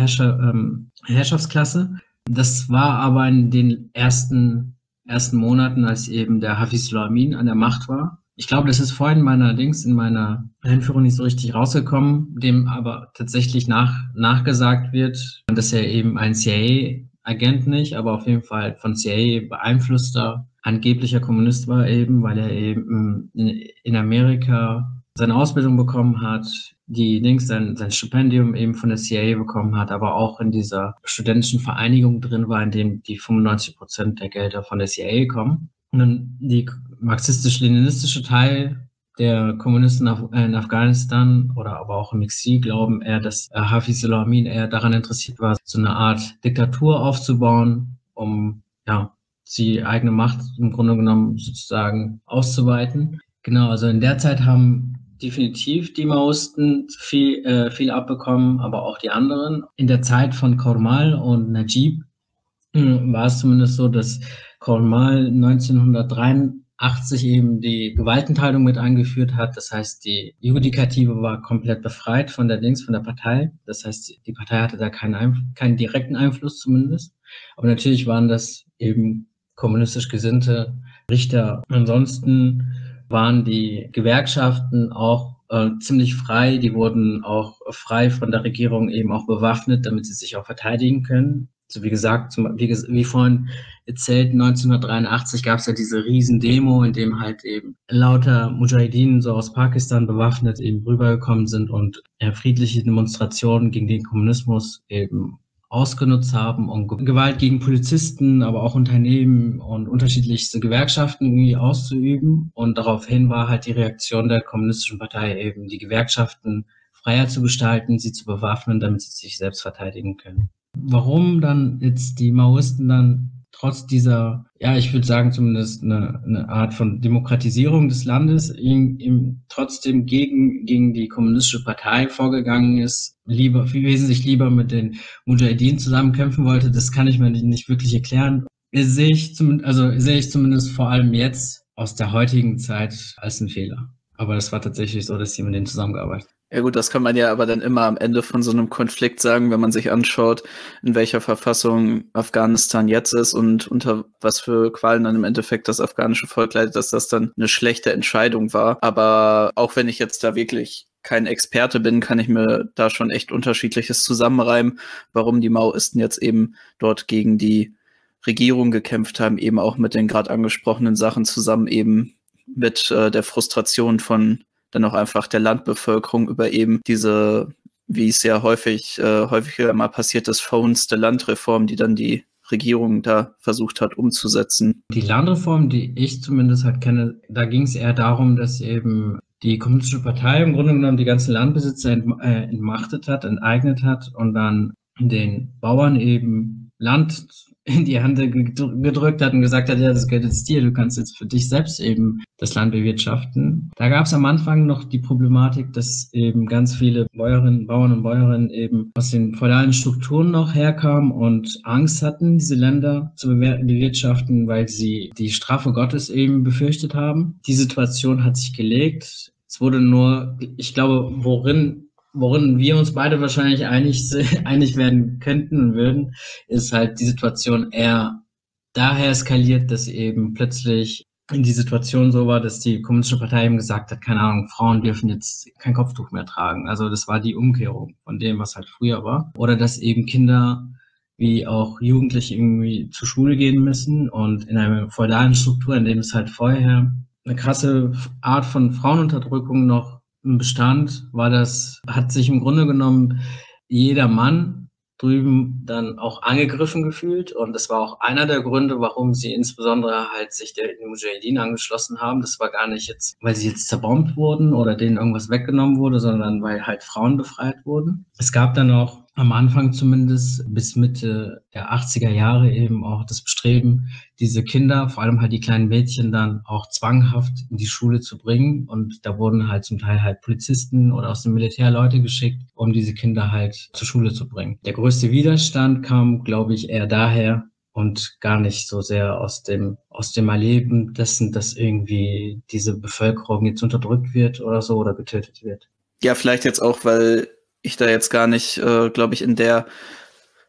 Herrschaftsklasse. Das war aber in den ersten Monaten, als eben der Hafizullah Amin an der Macht war. ich glaube, das ist vorhin in meiner Einführung nicht so richtig rausgekommen, dem aber tatsächlich nachgesagt wird, dass er eben ein CIA-Agent nicht, aber auf jeden Fall von CIA beeinflusster, angeblicher Kommunist war eben, weil er eben in Amerika seine Ausbildung bekommen hat, sein Stipendium eben von der CIA bekommen hat, aber auch in dieser studentischen Vereinigung drin war, in dem die 95% der Gelder von der CIA kommen. Und dann die marxistisch-leninistische Teil der Kommunisten in Afghanistan oder aber auch im Exil glauben eher, dass Hafizullah Amin eher daran interessiert war, so eine Art Diktatur aufzubauen, um die eigene Macht im Grunde genommen sozusagen auszuweiten. Genau, also in der Zeit haben definitiv die Maoisten viel abbekommen, aber auch die anderen. In der Zeit von Karmal und Najib war es zumindest so, dass Karmal 1983 eben die Gewaltenteilung mit eingeführt hat. Das heißt, die Judikative war komplett befreit von der Partei. Das heißt, die Partei hatte da keinen direkten Einfluss zumindest. Aber natürlich waren das eben kommunistisch gesinnte Richter. Ansonsten waren die Gewerkschaften auch ziemlich frei. Die wurden auch frei von der Regierung eben auch bewaffnet, damit sie sich auch verteidigen können. So wie gesagt, wie vorhin erzählt, 1983 gab es ja diese Riesendemo, in dem halt eben lauter Mujahideen so aus Pakistan bewaffnet eben rübergekommen sind und friedliche Demonstrationen gegen den Kommunismus eben ausgenutzt haben, um Gewalt gegen Polizisten, aber auch Unternehmen und unterschiedlichste Gewerkschaften irgendwie auszuüben. Und daraufhin war halt die Reaktion der Kommunistischen Partei eben, die Gewerkschaften freier zu gestalten, sie zu bewaffnen, damit sie sich selbst verteidigen können. Warum dann jetzt die Maoisten dann trotz dieser, ich würde sagen zumindest eine Art von Demokratisierung des Landes trotzdem gegen die kommunistische Partei vorgegangen ist, wesentlich lieber mit den Mujahideen zusammenkämpfen wollte, das kann ich mir nicht wirklich erklären. Sehe ich zumindest vor allem jetzt aus der heutigen Zeit als einen Fehler. Aber das war tatsächlich so, dass sie mit denen zusammengearbeitet haben. Ja gut, das kann man ja aber dann immer am Ende von so einem Konflikt sagen, wenn man sich anschaut, in welcher Verfassung Afghanistan jetzt ist und unter was für Qualen dann im Endeffekt das afghanische Volk leidet, dass das dann eine schlechte Entscheidung war. Aber auch wenn ich jetzt da wirklich kein Experte bin, kann ich mir da schon echt Unterschiedliches zusammenreimen, warum die Maoisten jetzt eben dort gegen die Regierung gekämpft haben, eben auch mit den gerade angesprochenen Sachen zusammen, eben mit der Frustration von dann auch einfach der Landbevölkerung über eben diese, wie es ja häufiger mal passiert ist, verhunzte Landreform, die dann die Regierung da versucht hat umzusetzen. Die Landreform, die ich zumindest halt kenne, da ging es eher darum, dass eben die Kommunistische Partei im Grunde genommen die ganzen Landbesitzer entmachtet hat, enteignet hat und dann den Bauern eben Land in die Hand gedrückt hat und gesagt hat, das gehört jetzt dir, du kannst jetzt für dich selbst eben das Land bewirtschaften. Da gab es am Anfang noch die Problematik, dass eben ganz viele Bauern und Bäuerinnen eben aus den feudalen Strukturen noch herkamen und Angst hatten, diese Länder zu bewirtschaften, weil sie die Strafe Gottes eben befürchtet haben. Die Situation hat sich gelegt. Es wurde nur, ich glaube, worin wir uns beide wahrscheinlich einig werden könnten und würden, ist halt die Situation eher daher eskaliert, dass eben plötzlich die Situation so war, dass die Kommunistische Partei eben gesagt hat, keine Ahnung, Frauen dürfen jetzt kein Kopftuch mehr tragen. Also das war die Umkehrung von dem, was halt früher war. Oder dass eben Kinder wie auch Jugendliche irgendwie zur Schule gehen müssen und in einer feudalen Struktur, in dem es halt vorher eine krasse Art von Frauenunterdrückung noch bestand, hat sich im Grunde genommen jeder Mann drüben dann auch angegriffen gefühlt und das war auch einer der Gründe, warum sie insbesondere halt sich den Mujahideen angeschlossen haben. Das war gar nicht jetzt, weil sie jetzt zerbombt wurden oder denen irgendwas weggenommen wurde, sondern weil halt Frauen befreit wurden. Es gab dann auch am Anfang zumindest bis Mitte der 80er Jahre eben auch das Bestreben, diese Kinder, vor allem halt die kleinen Mädchen, dann auch zwanghaft in die Schule zu bringen. Und da wurden halt zum Teil halt Polizisten oder aus dem Militär Leute geschickt, um diese Kinder halt zur Schule zu bringen. Der größte Widerstand kam, glaube ich, eher daher und gar nicht so sehr aus dem Erleben dessen, dass irgendwie diese Bevölkerung jetzt unterdrückt wird oder so oder getötet wird. Ja, vielleicht jetzt auch, weil ich da jetzt gar nicht, glaube ich, in der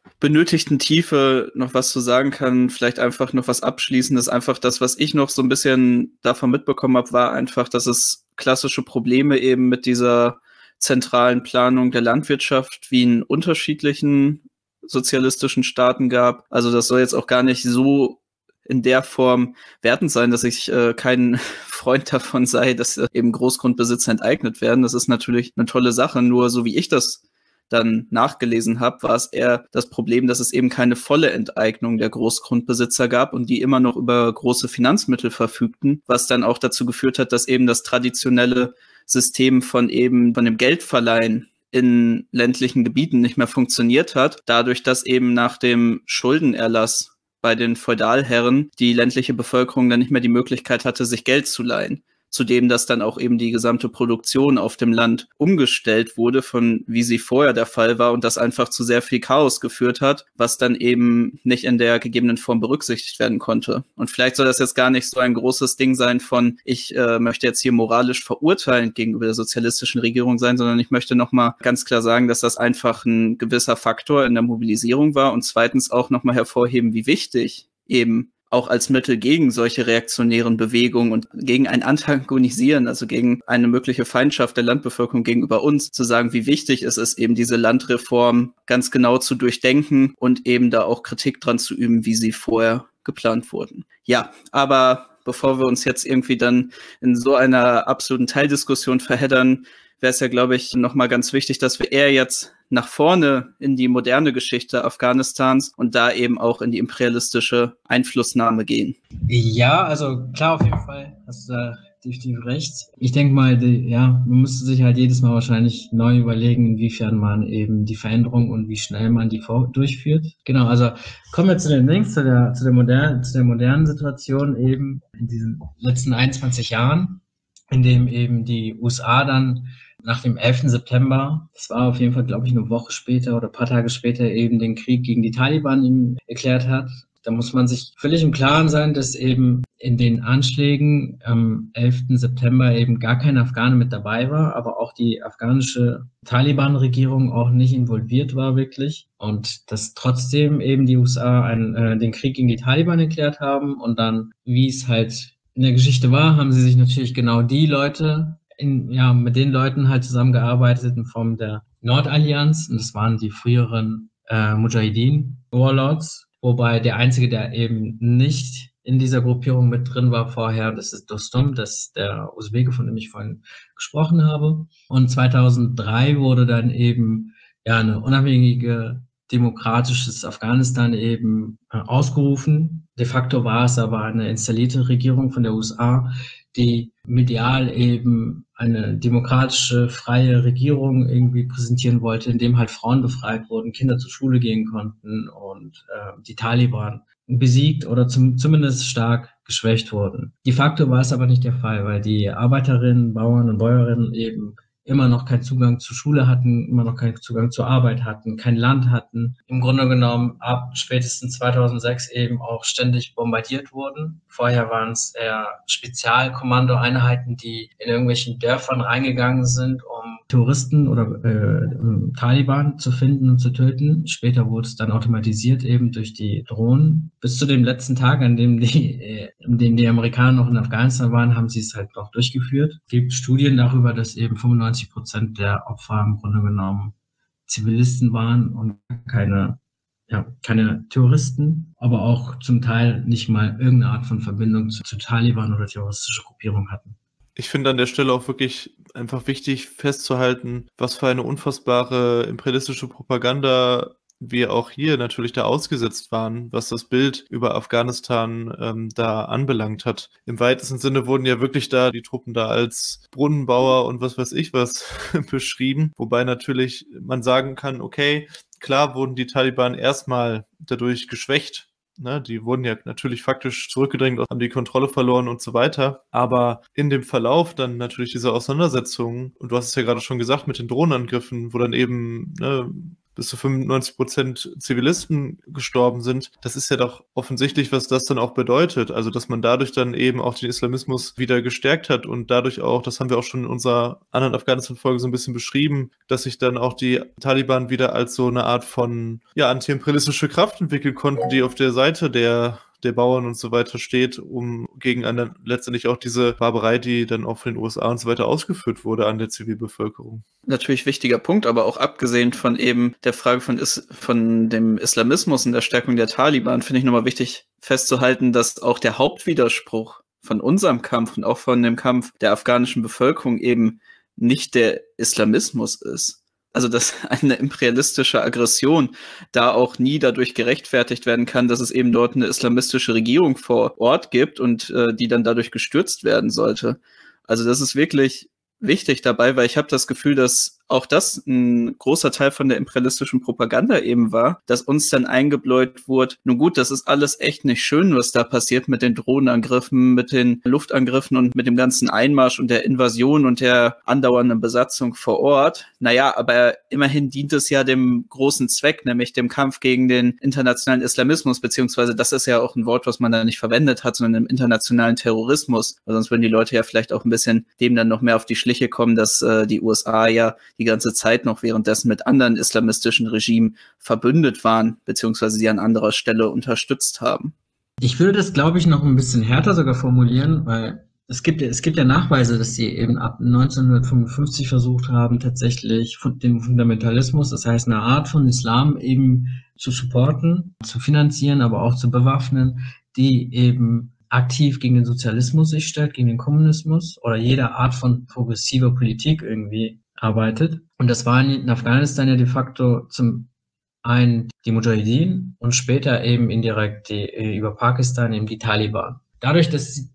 benötigten Tiefe noch was zu sagen kann, vielleicht einfach noch was Abschließendes. Einfach das, was ich noch so ein bisschen davon mitbekommen habe, war einfach, dass es klassische Probleme eben mit dieser zentralen Planung der Landwirtschaft wie in unterschiedlichen sozialistischen Staaten gab. Also das soll jetzt auch gar nicht so in der Form wertend sein, dass ich kein Freund davon sei, dass eben Großgrundbesitzer enteignet werden. Das ist natürlich eine tolle Sache, nur so wie ich das dann nachgelesen habe, war es eher das Problem, dass es eben keine volle Enteignung der Großgrundbesitzer gab und die immer noch über große Finanzmittel verfügten, was dann auch dazu geführt hat, dass eben das traditionelle System von dem Geldverleihen in ländlichen Gebieten nicht mehr funktioniert hat, dadurch, dass eben nach dem Schuldenerlass bei den Feudalherren die ländliche Bevölkerung dann nicht mehr die Möglichkeit hatte, sich Geld zu leihen. Zudem, dass dann auch eben die gesamte Produktion auf dem Land umgestellt wurde, von wie sie vorher der Fall war und das einfach zu sehr viel Chaos geführt hat, was dann eben nicht in der gegebenen Form berücksichtigt werden konnte. Und vielleicht soll das jetzt gar nicht so ein großes Ding sein von, ich möchte jetzt hier moralisch verurteilend gegenüber der sozialistischen Regierung sein, sondern ich möchte nochmal ganz klar sagen, dass das einfach ein gewisser Faktor in der Mobilisierung war und zweitens auch nochmal hervorheben, wie wichtig eben auch als Mittel gegen solche reaktionären Bewegungen und gegen ein Antagonisieren, also gegen eine mögliche Feindschaft der Landbevölkerung gegenüber uns, zu sagen, wie wichtig es ist, eben diese Landreform ganz genau zu durchdenken und eben da auch Kritik dran zu üben, wie sie vorher geplant wurden. Ja, aber bevor wir uns jetzt irgendwie dann in so einer absoluten Teildiskussion verheddern, wäre es ja, glaube ich, nochmal ganz wichtig, dass wir eher jetzt nach vorne in die moderne Geschichte Afghanistans und da eben auch in die imperialistische Einflussnahme gehen. Ja, also klar, auf jeden Fall hast du da definitiv recht. Ich denke mal, man müsste sich halt jedes Mal wahrscheinlich neu überlegen, inwiefern man eben die Veränderung und wie schnell man die durchführt. Genau, also kommen wir zu den Links, zu der modernen Situation eben in diesen letzten 21 Jahren, in dem eben die USA dann nach dem 11. September, das war auf jeden Fall, glaube ich, eine Woche später oder ein paar Tage später eben den Krieg gegen die Taliban erklärt hat. Da muss man sich völlig im Klaren sein, dass eben in den Anschlägen am 11. September eben gar kein Afghane mit dabei war, aber auch die afghanische Taliban-Regierung auch nicht involviert war wirklich und dass trotzdem eben die USA den Krieg gegen die Taliban erklärt haben und dann, wie es halt in der Geschichte war, haben sie sich natürlich genau die Leute mit den Leuten halt zusammengearbeitet in Form der Nordallianz. Und das waren die früheren Mujahideen-Warlords. Wobei der Einzige, der eben nicht in dieser Gruppierung mit drin war vorher, das ist Dostum, das ist der Usbeke, von dem ich vorhin gesprochen habe. Und 2003 wurde dann eben eine unabhängige demokratisches Afghanistan eben ausgerufen. De facto war es aber eine installierte Regierung von der USA, die medial eben eine demokratische, freie Regierung irgendwie präsentieren wollte, in dem halt Frauen befreit wurden, Kinder zur Schule gehen konnten und die Taliban besiegt oder zumindest stark geschwächt wurden. De facto war es aber nicht der Fall, weil die Arbeiterinnen, Bauern und Bäuerinnen eben immer noch keinen Zugang zur Schule hatten, immer noch keinen Zugang zur Arbeit hatten, kein Land hatten. Im Grunde genommen ab spätestens 2006 eben auch ständig bombardiert wurden. Vorher waren es eher Spezialkommandoeinheiten, die in irgendwelchen Dörfern reingegangen sind, um Touristen oder Taliban zu finden und zu töten. Später wurde es dann automatisiert eben durch die Drohnen. Bis zu dem letzten Tag, an dem die Amerikaner noch in Afghanistan waren, haben sie es halt noch durchgeführt. Es gibt Studien darüber, dass eben 95% der Opfer im Grunde genommen Zivilisten waren und keine Terroristen, aber auch zum Teil nicht mal irgendeine Art von Verbindung zu Taliban oder terroristische Gruppierungen hatten. Ich finde an der Stelle auch wirklich einfach wichtig festzuhalten, was für eine unfassbare imperialistische Propaganda wir auch hier natürlich da ausgesetzt waren, was das Bild über Afghanistan da anbelangt hat. Im weitesten Sinne wurden ja wirklich da die Truppen da als Brunnenbauer und was weiß ich was beschrieben, wobei natürlich man sagen kann, okay, klar wurden die Taliban erstmal dadurch geschwächt. Ne, die wurden ja natürlich faktisch zurückgedrängt, haben die Kontrolle verloren und so weiter. Aber in dem Verlauf dann natürlich diese Auseinandersetzungen, und du hast es ja gerade schon gesagt mit den Drohnenangriffen, wo dann eben bis zu 95% Zivilisten gestorben sind. Das ist ja doch offensichtlich, was das dann auch bedeutet. Also, dass man dadurch dann eben auch den Islamismus wieder gestärkt hat und dadurch auch, das haben wir auch schon in unserer anderen Afghanistan-Folge so ein bisschen beschrieben, dass sich dann auch die Taliban wieder als so eine Art von, ja, antiimperialistische Kraft entwickeln konnten, die auf der Seite der Bauern und so weiter steht, um gegen letztendlich auch diese Barbarei, die dann auch von den USA und so weiter ausgeführt wurde an der Zivilbevölkerung. Natürlich wichtiger Punkt, aber auch abgesehen von eben der Frage von dem Islamismus und der Stärkung der Taliban, finde ich nochmal wichtig festzuhalten, dass auch der Hauptwiderspruch von unserem Kampf und auch von dem Kampf der afghanischen Bevölkerung eben nicht der Islamismus ist. Also, dass eine imperialistische Aggression da auch nie dadurch gerechtfertigt werden kann, dass es eben dort eine islamistische Regierung vor Ort gibt und die dann dadurch gestürzt werden sollte. Also das ist wirklich wichtig dabei, weil ich habe das Gefühl, dass auch das ein großer Teil von der imperialistischen Propaganda eben war, dass uns dann eingebläut wurde, nun gut, das ist alles echt nicht schön, was da passiert mit den Drohnenangriffen, mit den Luftangriffen und mit dem ganzen Einmarsch und der Invasion und der andauernden Besatzung vor Ort. Naja, aber immerhin dient es ja dem großen Zweck, nämlich dem Kampf gegen den internationalen Islamismus, beziehungsweise das ist ja auch ein Wort, was man da nicht verwendet hat, sondern dem internationalen Terrorismus, weil sonst würden die Leute ja vielleicht auch ein bisschen dem dann noch mehr auf die Schliche kommen, dass die USA ja die ganze Zeit noch währenddessen mit anderen islamistischen Regimen verbündet waren, beziehungsweise sie an anderer Stelle unterstützt haben. Ich würde das, glaube ich, noch ein bisschen härter sogar formulieren, weil es gibt ja Nachweise, dass sie eben ab 1955 versucht haben, tatsächlich den Fundamentalismus, das heißt eine Art von Islam eben zu supporten, zu finanzieren, aber auch zu bewaffnen, die eben aktiv gegen den Sozialismus sich stellt, gegen den Kommunismus oder jede Art von progressiver Politik irgendwie arbeitet. Und das war in Afghanistan ja de facto zum einen die Mujahideen und später eben indirekt über Pakistan eben die Taliban. Dadurch, dass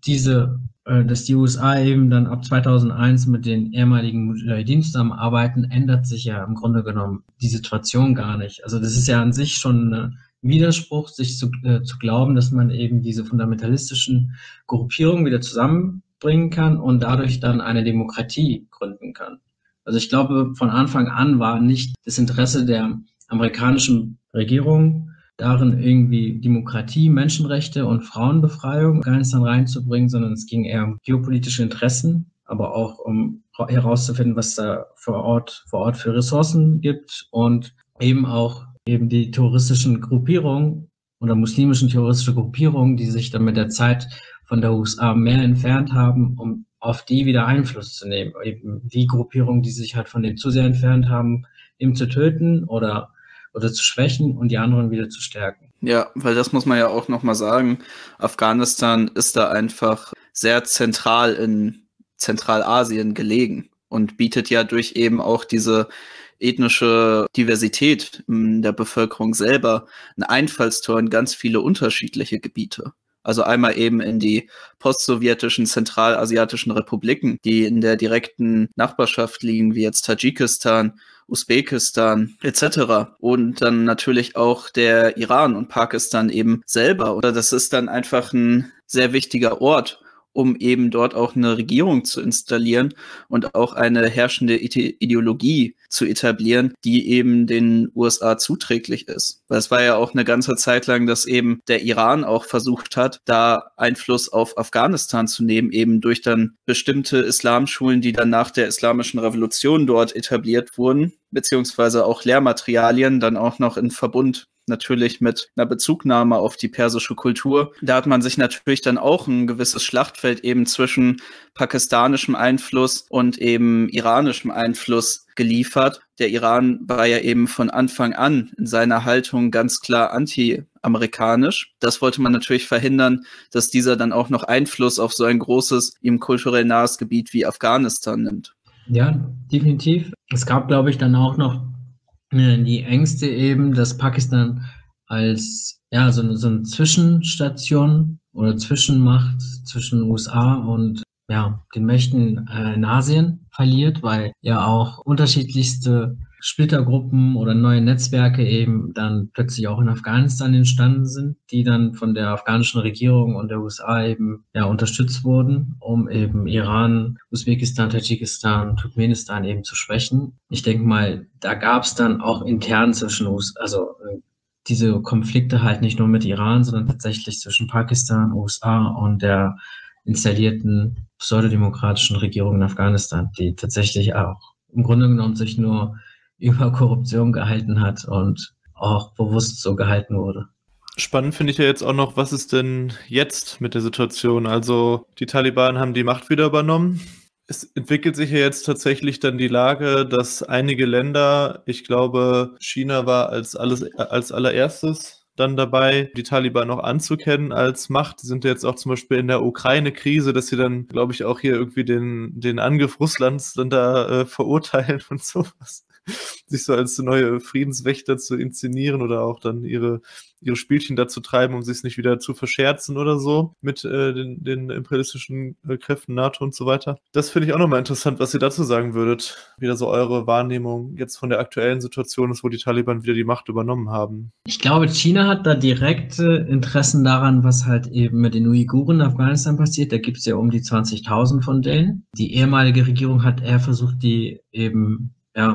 die USA eben dann ab 2001 mit den ehemaligen Mujahideen zusammenarbeiten, ändert sich ja im Grunde genommen die Situation gar nicht. Also das ist ja an sich schon ein Widerspruch, sich zu glauben, dass man eben diese fundamentalistischen Gruppierungen wieder zusammenbringen kann und dadurch dann eine Demokratie gründen kann. Also ich glaube, von Anfang an war nicht das Interesse der amerikanischen Regierung darin, irgendwie Demokratie, Menschenrechte und Frauenbefreiung in Afghanistan reinzubringen, sondern es ging eher um geopolitische Interessen, aber auch um herauszufinden, was da vor Ort für Ressourcen gibt und eben auch eben die terroristischen Gruppierungen oder muslimischen terroristischen Gruppierungen, die sich dann mit der Zeit von der USA mehr entfernt haben, um auf die wieder Einfluss zu nehmen. Eben die Gruppierungen, die sich halt von denen zu sehr entfernt haben, eben zu töten oder zu schwächen und die anderen wieder zu stärken. Ja, weil das muss man ja auch nochmal sagen. Afghanistan ist da einfach sehr zentral in Zentralasien gelegen und bietet ja durch eben auch diese ethnische Diversität in der Bevölkerung selber ein Einfallstor in ganz viele unterschiedliche Gebiete. Also einmal eben in die postsowjetischen zentralasiatischen Republiken, die in der direkten Nachbarschaft liegen, wie jetzt Tadschikistan, Usbekistan etc. Und dann natürlich auch der Iran und Pakistan eben selber. Oder das ist dann einfach ein sehr wichtiger Ort, um eben dort auch eine Regierung zu installieren und auch eine herrschende Ideologie zu etablieren, die eben den USA zuträglich ist. Weil es war ja auch eine ganze Zeit lang, dass eben der Iran auch versucht hat, da Einfluss auf Afghanistan zu nehmen, eben durch dann bestimmte Islamschulen, die dann nach der Islamischen Revolution dort etabliert wurden, beziehungsweise auch Lehrmaterialien, dann auch noch in Verbund natürlich mit einer Bezugnahme auf die persische Kultur. Da hat man sich natürlich dann auch ein gewisses Schlachtfeld eben zwischen pakistanischem Einfluss und eben iranischem Einfluss geliefert. Der Iran war ja eben von Anfang an in seiner Haltung ganz klar anti-amerikanisch. Das wollte man natürlich verhindern, dass dieser dann auch noch Einfluss auf so ein großes, ihm kulturell nahes Gebiet wie Afghanistan nimmt. Ja, definitiv. Es gab, glaube ich, dann auch noch die Ängste eben, dass Pakistan als so eine Zwischenstation oder Zwischenmacht zwischen USA und den Mächten in Asien verliert, weil ja auch unterschiedlichste Splittergruppen oder neue Netzwerke eben dann plötzlich auch in Afghanistan entstanden sind, die dann von der afghanischen Regierung und der USA eben unterstützt wurden, um eben Iran, Usbekistan, Tadschikistan, Turkmenistan eben zu schwächen. Ich denke mal, da gab es dann auch intern zwischen uns, also diese Konflikte halt nicht nur mit Iran, sondern tatsächlich zwischen Pakistan, USA und der installierten pseudodemokratischen Regierung in Afghanistan, die tatsächlich auch im Grunde genommen sich nur über Korruption gehalten hat und auch bewusst so gehalten wurde. Spannend finde ich ja jetzt auch noch, was ist denn jetzt mit der Situation? Also die Taliban haben die Macht wieder übernommen. Es entwickelt sich ja jetzt tatsächlich dann die Lage, dass einige Länder, ich glaube, China war als allererstes dann dabei, die Taliban noch anzukennen als Macht. Die sind jetzt auch zum Beispiel in der Ukraine-Krise, dass sie dann, glaube ich, auch hier irgendwie den Angriff Russlands dann da verurteilen und sowas. Sich so als neue Friedenswächter zu inszenieren oder auch dann ihre Spielchen dazu treiben, um sich nicht wieder zu verscherzen oder so mit den imperialistischen Kräften NATO und so weiter. Das finde ich auch nochmal interessant, was ihr dazu sagen würdet. Wieder so eure Wahrnehmung jetzt von der aktuellen Situation ist, wo die Taliban wieder die Macht übernommen haben. Ich glaube, China hat da direkte Interessen daran, was halt eben mit den Uiguren in Afghanistan passiert. Da gibt es ja um die 20.000 von denen. Die ehemalige Regierung hat eher versucht, die eben,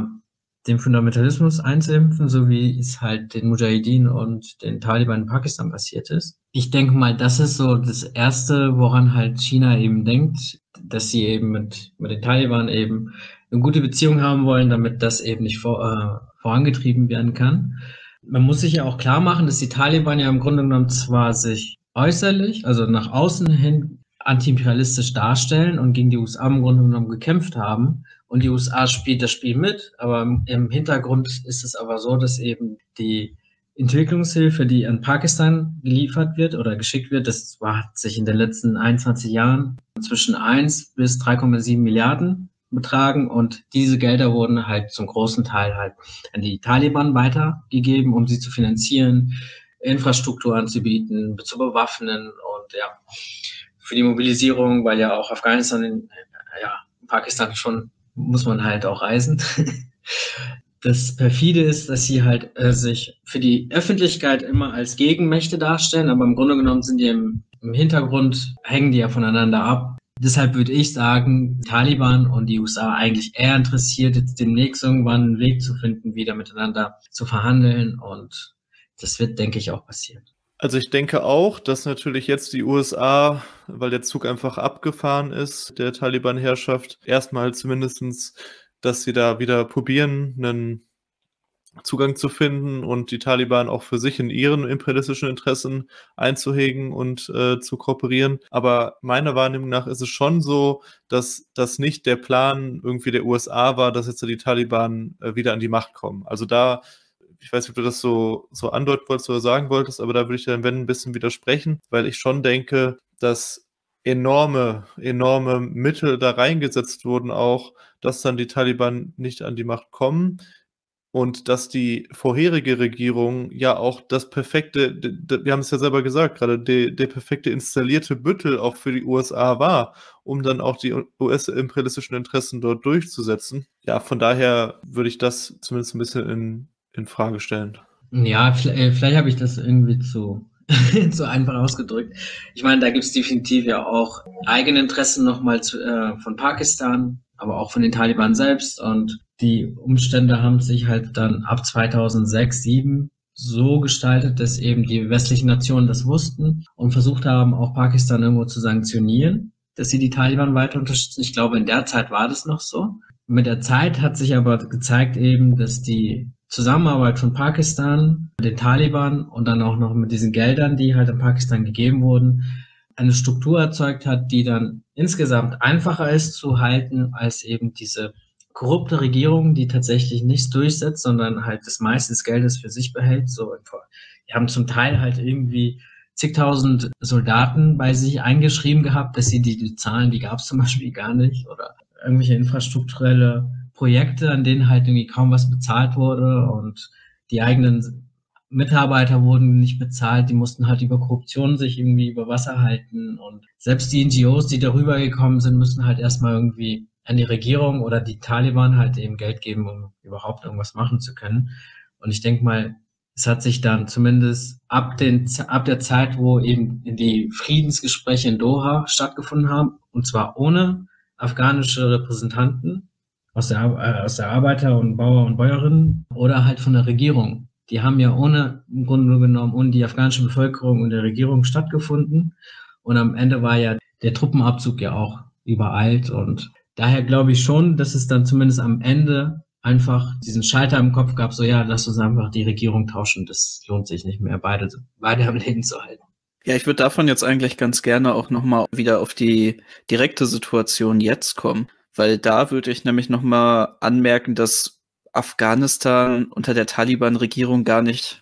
den Fundamentalismus einzuimpfen, so wie es halt den Mujahideen und den Taliban in Pakistan passiert ist. Ich denke mal, das ist so das Erste, woran halt China eben denkt, dass sie eben mit den Taliban eben eine gute Beziehung haben wollen, damit das eben nicht vorangetrieben werden kann. Man muss sich ja auch klar machen, dass die Taliban ja im Grunde genommen zwar sich äußerlich, also nach außen hin antiimperialistisch darstellen und gegen die USA im Grunde genommen gekämpft haben. Und die USA spielt das Spiel mit, aber im Hintergrund ist es aber so, dass eben die Entwicklungshilfe, die an Pakistan geliefert wird oder geschickt wird, das hat sich in den letzten 21 Jahren zwischen 1 bis 3,7 Milliarden betragen und diese Gelder wurden halt zum großen Teil halt an die Taliban weitergegeben, um sie zu finanzieren, Infrastruktur anzubieten, zu bewaffnen und für die Mobilisierung, weil ja auch Afghanistan Pakistan schon muss man halt auch reisen. Das perfide ist, dass sie halt sich für die Öffentlichkeit immer als Gegenmächte darstellen, aber im Grunde genommen sind die im Hintergrund, hängen die ja voneinander ab. Deshalb würde ich sagen, die Taliban und die USA eigentlich eher interessiert, jetzt demnächst irgendwann einen Weg zu finden, wieder miteinander zu verhandeln und das wird, denke ich, auch passieren. Also ich denke auch, dass natürlich jetzt die USA, weil der Zug einfach abgefahren ist, der Taliban-Herrschaft, erstmal zumindestens, dass sie da wieder probieren, einen Zugang zu finden und die Taliban auch für sich in ihren imperialistischen Interessen einzuhegen und zu kooperieren. Aber meiner Wahrnehmung nach ist es schon so, dass das nicht der Plan irgendwie der USA war, dass jetzt die Taliban wieder an die Macht kommen. Also da, ich weiß nicht, ob du das so andeuten wolltest oder sagen wolltest, aber da würde ich dann ein bisschen widersprechen, weil ich schon denke, dass enorme Mittel da reingesetzt wurden auch, dass dann die Taliban nicht an die Macht kommen und dass die vorherige Regierung ja auch das perfekte, wir haben es ja selber gesagt, gerade der perfekte installierte Büttel auch für die USA war, um dann auch die US-imperialistischen Interessen dort durchzusetzen. Ja, von daher würde ich das zumindest ein bisschen in Frage stellen. Ja, vielleicht habe ich das irgendwie zu einfach ausgedrückt. Ich meine, da gibt es definitiv ja auch eigene Interessen nochmal von Pakistan, aber auch von den Taliban selbst. Und die Umstände haben sich halt dann ab 2006, 2007 so gestaltet, dass eben die westlichen Nationen das wussten und versucht haben, auch Pakistan irgendwo zu sanktionieren, dass sie die Taliban weiter unterstützen. Ich glaube, in der Zeit war das noch so. Mit der Zeit hat sich aber gezeigt eben, dass die Zusammenarbeit von Pakistan, den Taliban und dann auch noch mit diesen Geldern, die halt in Pakistan gegeben wurden, eine Struktur erzeugt hat, die dann insgesamt einfacher ist zu halten als eben diese korrupte Regierung, die tatsächlich nichts durchsetzt, sondern halt das meiste des Geldes für sich behält. Die haben zum Teil halt irgendwie zigtausend Soldaten bei sich eingeschrieben gehabt, dass sie die Zahlen, die gab es zum Beispiel gar nicht, oder irgendwelche infrastrukturelle Projekte, an denen halt irgendwie kaum was bezahlt wurde und die eigenen Mitarbeiter wurden nicht bezahlt, die mussten halt über Korruption sich irgendwie über Wasser halten und selbst die NGOs, die darüber gekommen sind, müssen halt erstmal irgendwie an die Regierung oder die Taliban halt eben Geld geben, um überhaupt irgendwas machen zu können. Und ich denke mal, es hat sich dann zumindest ab der Zeit, wo eben die Friedensgespräche in Doha stattgefunden haben, und zwar ohne afghanische Repräsentanten aus der Arbeiter- und Bauer- und Bäuerinnen oder halt von der Regierung. Die haben ja im Grunde genommen, ohne die afghanische Bevölkerung und der Regierung stattgefunden. Und am Ende war ja der Truppenabzug ja auch übereilt. Und daher glaube ich schon, dass es dann zumindest am Ende einfach diesen Schalter im Kopf gab, so ja, lass uns einfach die Regierung tauschen, das lohnt sich nicht mehr, beide am Leben zu halten. Ja, ich würde davon jetzt eigentlich ganz gerne auch nochmal wieder auf die direkte Situation jetzt kommen, weil da würde ich nämlich nochmal anmerken, dass Afghanistan unter der Taliban-Regierung gar nicht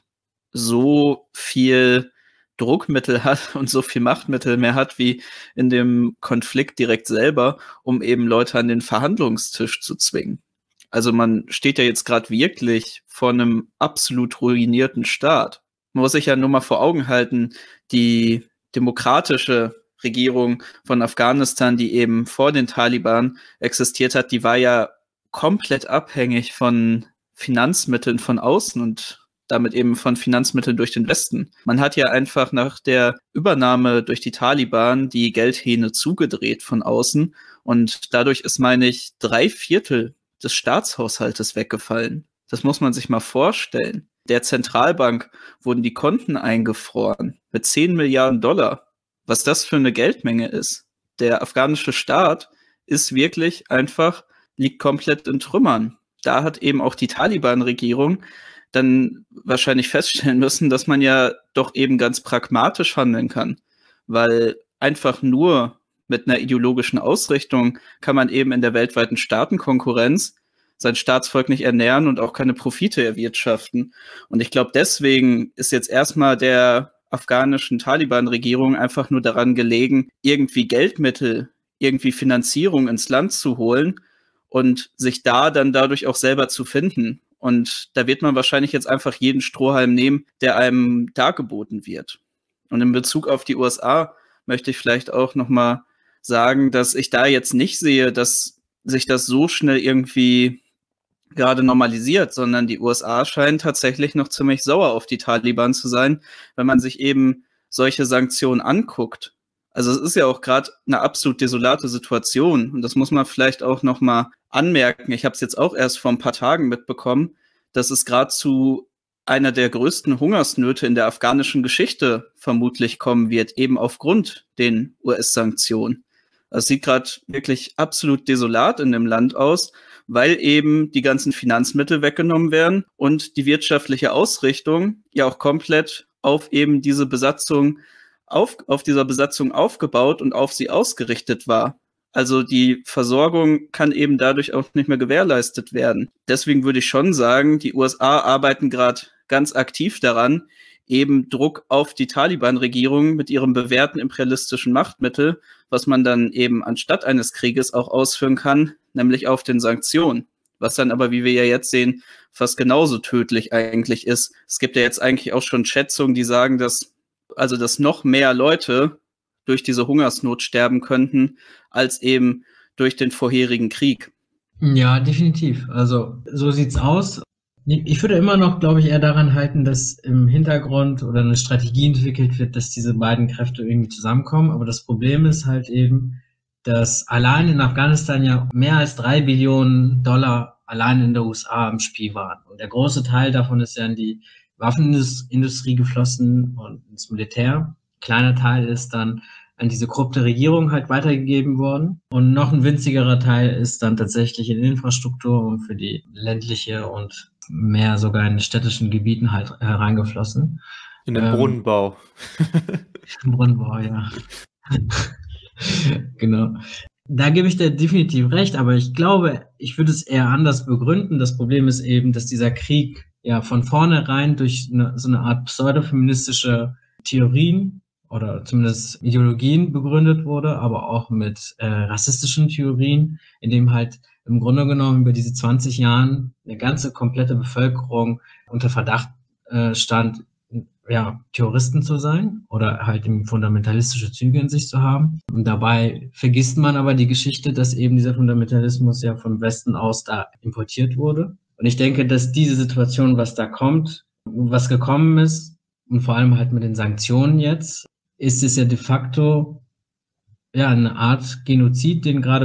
so viel Druckmittel hat und so viel Machtmittel mehr hat wie in dem Konflikt direkt selber, um eben Leute an den Verhandlungstisch zu zwingen. Also man steht ja jetzt gerade wirklich vor einem absolut ruinierten Staat. Man muss sich ja nur mal vor Augen halten, die demokratische Regierung von Afghanistan, die eben vor den Taliban existiert hat, die war ja komplett abhängig von Finanzmitteln von außen und damit eben von Finanzmitteln durch den Westen. Man hat ja einfach nach der Übernahme durch die Taliban die Geldhähne zugedreht von außen und dadurch ist, meine ich, 3/4 des Staatshaushaltes weggefallen. Das muss man sich mal vorstellen. Der Zentralbank wurden die Konten eingefroren mit 10 Milliarden Dollar. Was das für eine Geldmenge ist. Der afghanische Staat ist wirklich einfach, liegt komplett in Trümmern. Da hat eben auch die Taliban-Regierung dann wahrscheinlich feststellen müssen, dass man ja doch eben ganz pragmatisch handeln kann. Weil einfach nur mit einer ideologischen Ausrichtung kann man eben in der weltweiten Staatenkonkurrenz sein Staatsvolk nicht ernähren und auch keine Profite erwirtschaften. Und ich glaube, deswegen ist jetzt erstmal der afghanischen Taliban-Regierung einfach nur daran gelegen, irgendwie Geldmittel, irgendwie Finanzierung ins Land zu holen und sich da dann dadurch auch selber zu finden. Und da wird man wahrscheinlich jetzt einfach jeden Strohhalm nehmen, der einem dargeboten wird. Und in Bezug auf die USA möchte ich vielleicht auch nochmal sagen, dass ich da jetzt nicht sehe, dass sich das so schnell irgendwie gerade normalisiert, sondern die USA scheinen tatsächlich noch ziemlich sauer auf die Taliban zu sein, wenn man sich eben solche Sanktionen anguckt. Also es ist ja auch gerade eine absolut desolate Situation und das muss man vielleicht auch noch mal anmerken. Ich habe es jetzt auch erst vor ein paar Tagen mitbekommen, dass es gerade zu einer der größten Hungersnöte in der afghanischen Geschichte vermutlich kommen wird, eben aufgrund den US-Sanktionen. Es sieht gerade wirklich absolut desolat in dem Land aus, weil eben die ganzen Finanzmittel weggenommen werden und die wirtschaftliche Ausrichtung ja auch komplett auf eben diese Besatzung, auf dieser Besatzung aufgebaut und auf sie ausgerichtet war. Also die Versorgung kann eben dadurch auch nicht mehr gewährleistet werden. Deswegen würde ich schon sagen, die USA arbeiten gerade ganz aktiv daran, eben Druck auf die Taliban-Regierung mit ihrem bewährten imperialistischen Machtmittel, was man dann eben anstatt eines Krieges auch ausführen kann, nämlich auf den Sanktionen. Was dann aber, wie wir ja jetzt sehen, fast genauso tödlich eigentlich ist. Es gibt ja jetzt eigentlich auch schon Schätzungen, die sagen, dass noch mehr Leute durch diese Hungersnot sterben könnten, als eben durch den vorherigen Krieg. Ja, definitiv. Also so sieht's aus. Ich würde immer noch, glaube ich, eher daran halten, dass im Hintergrund oder eine Strategie entwickelt wird, dass diese beiden Kräfte irgendwie zusammenkommen. Aber das Problem ist halt eben, dass allein in Afghanistan ja mehr als 3 Billionen Dollar allein in der USA im Spiel waren. Und der große Teil davon ist ja in die Waffenindustrie geflossen und ins Militär. Kleiner Teil ist dann an diese korrupte Regierung halt weitergegeben worden. Und noch ein winzigerer Teil ist dann tatsächlich in Infrastruktur und für die ländliche und mehr sogar in städtischen Gebieten halt hereingeflossen. In den Brunnenbau. Im Brunnenbau, ja. Genau. Da gebe ich dir definitiv recht, aber ich glaube, ich würde es eher anders begründen. Das Problem ist eben, dass dieser Krieg ja von vornherein durch so eine Art pseudofeministische Theorien oder zumindest Ideologien begründet wurde, aber auch mit rassistischen Theorien, in dem halt im Grunde genommen über diese 20 Jahren eine ganze komplette Bevölkerung unter Verdacht stand, Terroristen zu sein oder halt eben fundamentalistische Züge in sich zu haben. Und dabei vergisst man aber die Geschichte, dass eben dieser Fundamentalismus ja vom Westen aus da importiert wurde. Und ich denke, dass diese Situation, was da kommt, was gekommen ist, und vor allem halt mit den Sanktionen jetzt, ist es ja de facto eine Art Genozid, den gerade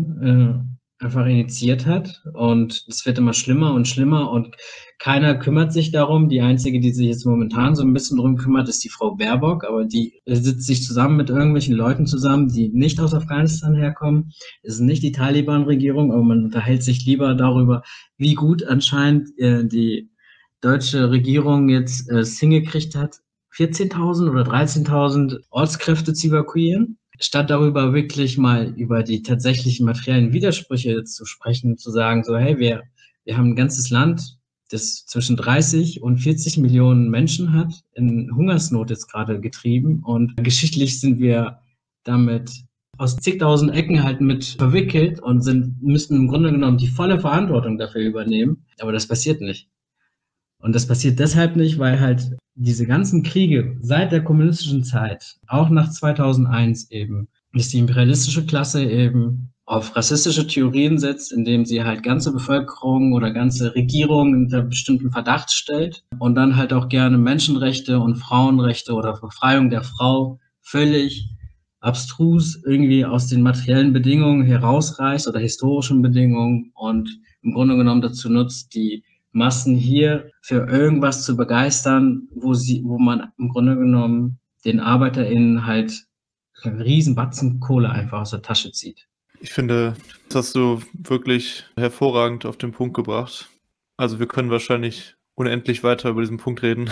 Biden einfach initiiert hat. Und es wird immer schlimmer und schlimmer und keiner kümmert sich darum. Die einzige, die sich jetzt momentan so ein bisschen drum kümmert, ist die Frau Baerbock, aber die sitzt sich zusammen mit irgendwelchen Leuten zusammen, die nicht aus Afghanistan herkommen. Es ist nicht die Taliban-Regierung, aber man unterhält sich lieber darüber, wie gut anscheinend die deutsche Regierung jetzt es hingekriegt hat, 14.000 oder 13.000 Ortskräfte zu evakuieren. Statt darüber wirklich mal über die tatsächlichen materiellen Widersprüche zu sprechen, zu sagen, so, hey, wir haben ein ganzes Land, das zwischen 30 und 40 Millionen Menschen hat, in Hungersnot jetzt gerade getrieben. Und geschichtlich sind wir damit aus zigtausend Ecken halt mit verwickelt und müssen im Grunde genommen die volle Verantwortung dafür übernehmen. Aber das passiert nicht. Und das passiert deshalb nicht, weil halt diese ganzen Kriege seit der kommunistischen Zeit, auch nach 2001 eben, dass die imperialistische Klasse eben auf rassistische Theorien setzt, indem sie halt ganze Bevölkerung oder ganze Regierungen unter bestimmten Verdacht stellt und dann halt auch gerne Menschenrechte und Frauenrechte oder Befreiung der Frau völlig abstrus irgendwie aus den materiellen Bedingungen herausreißt oder historischen Bedingungen und im Grunde genommen dazu nutzt, die Massen hier für irgendwas zu begeistern, wo man im Grunde genommen den ArbeiterInnen halt einen riesen Batzen Kohle einfach aus der Tasche zieht. Ich finde, das hast du wirklich hervorragend auf den Punkt gebracht. Also wir können wahrscheinlich unendlich weiter über diesen Punkt reden.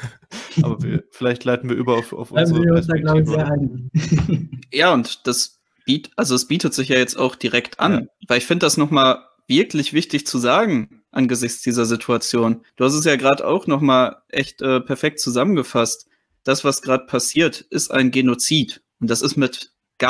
Aber vielleicht leiten wir über auf unsere Perspektive. Ja, und es bietet sich ja jetzt auch direkt an, weil ich finde das nochmal wirklich wichtig zu sagen angesichts dieser Situation. Du hast es ja gerade auch nochmal echt perfekt zusammengefasst. Das, was gerade passiert, ist ein Genozid. Und das ist mit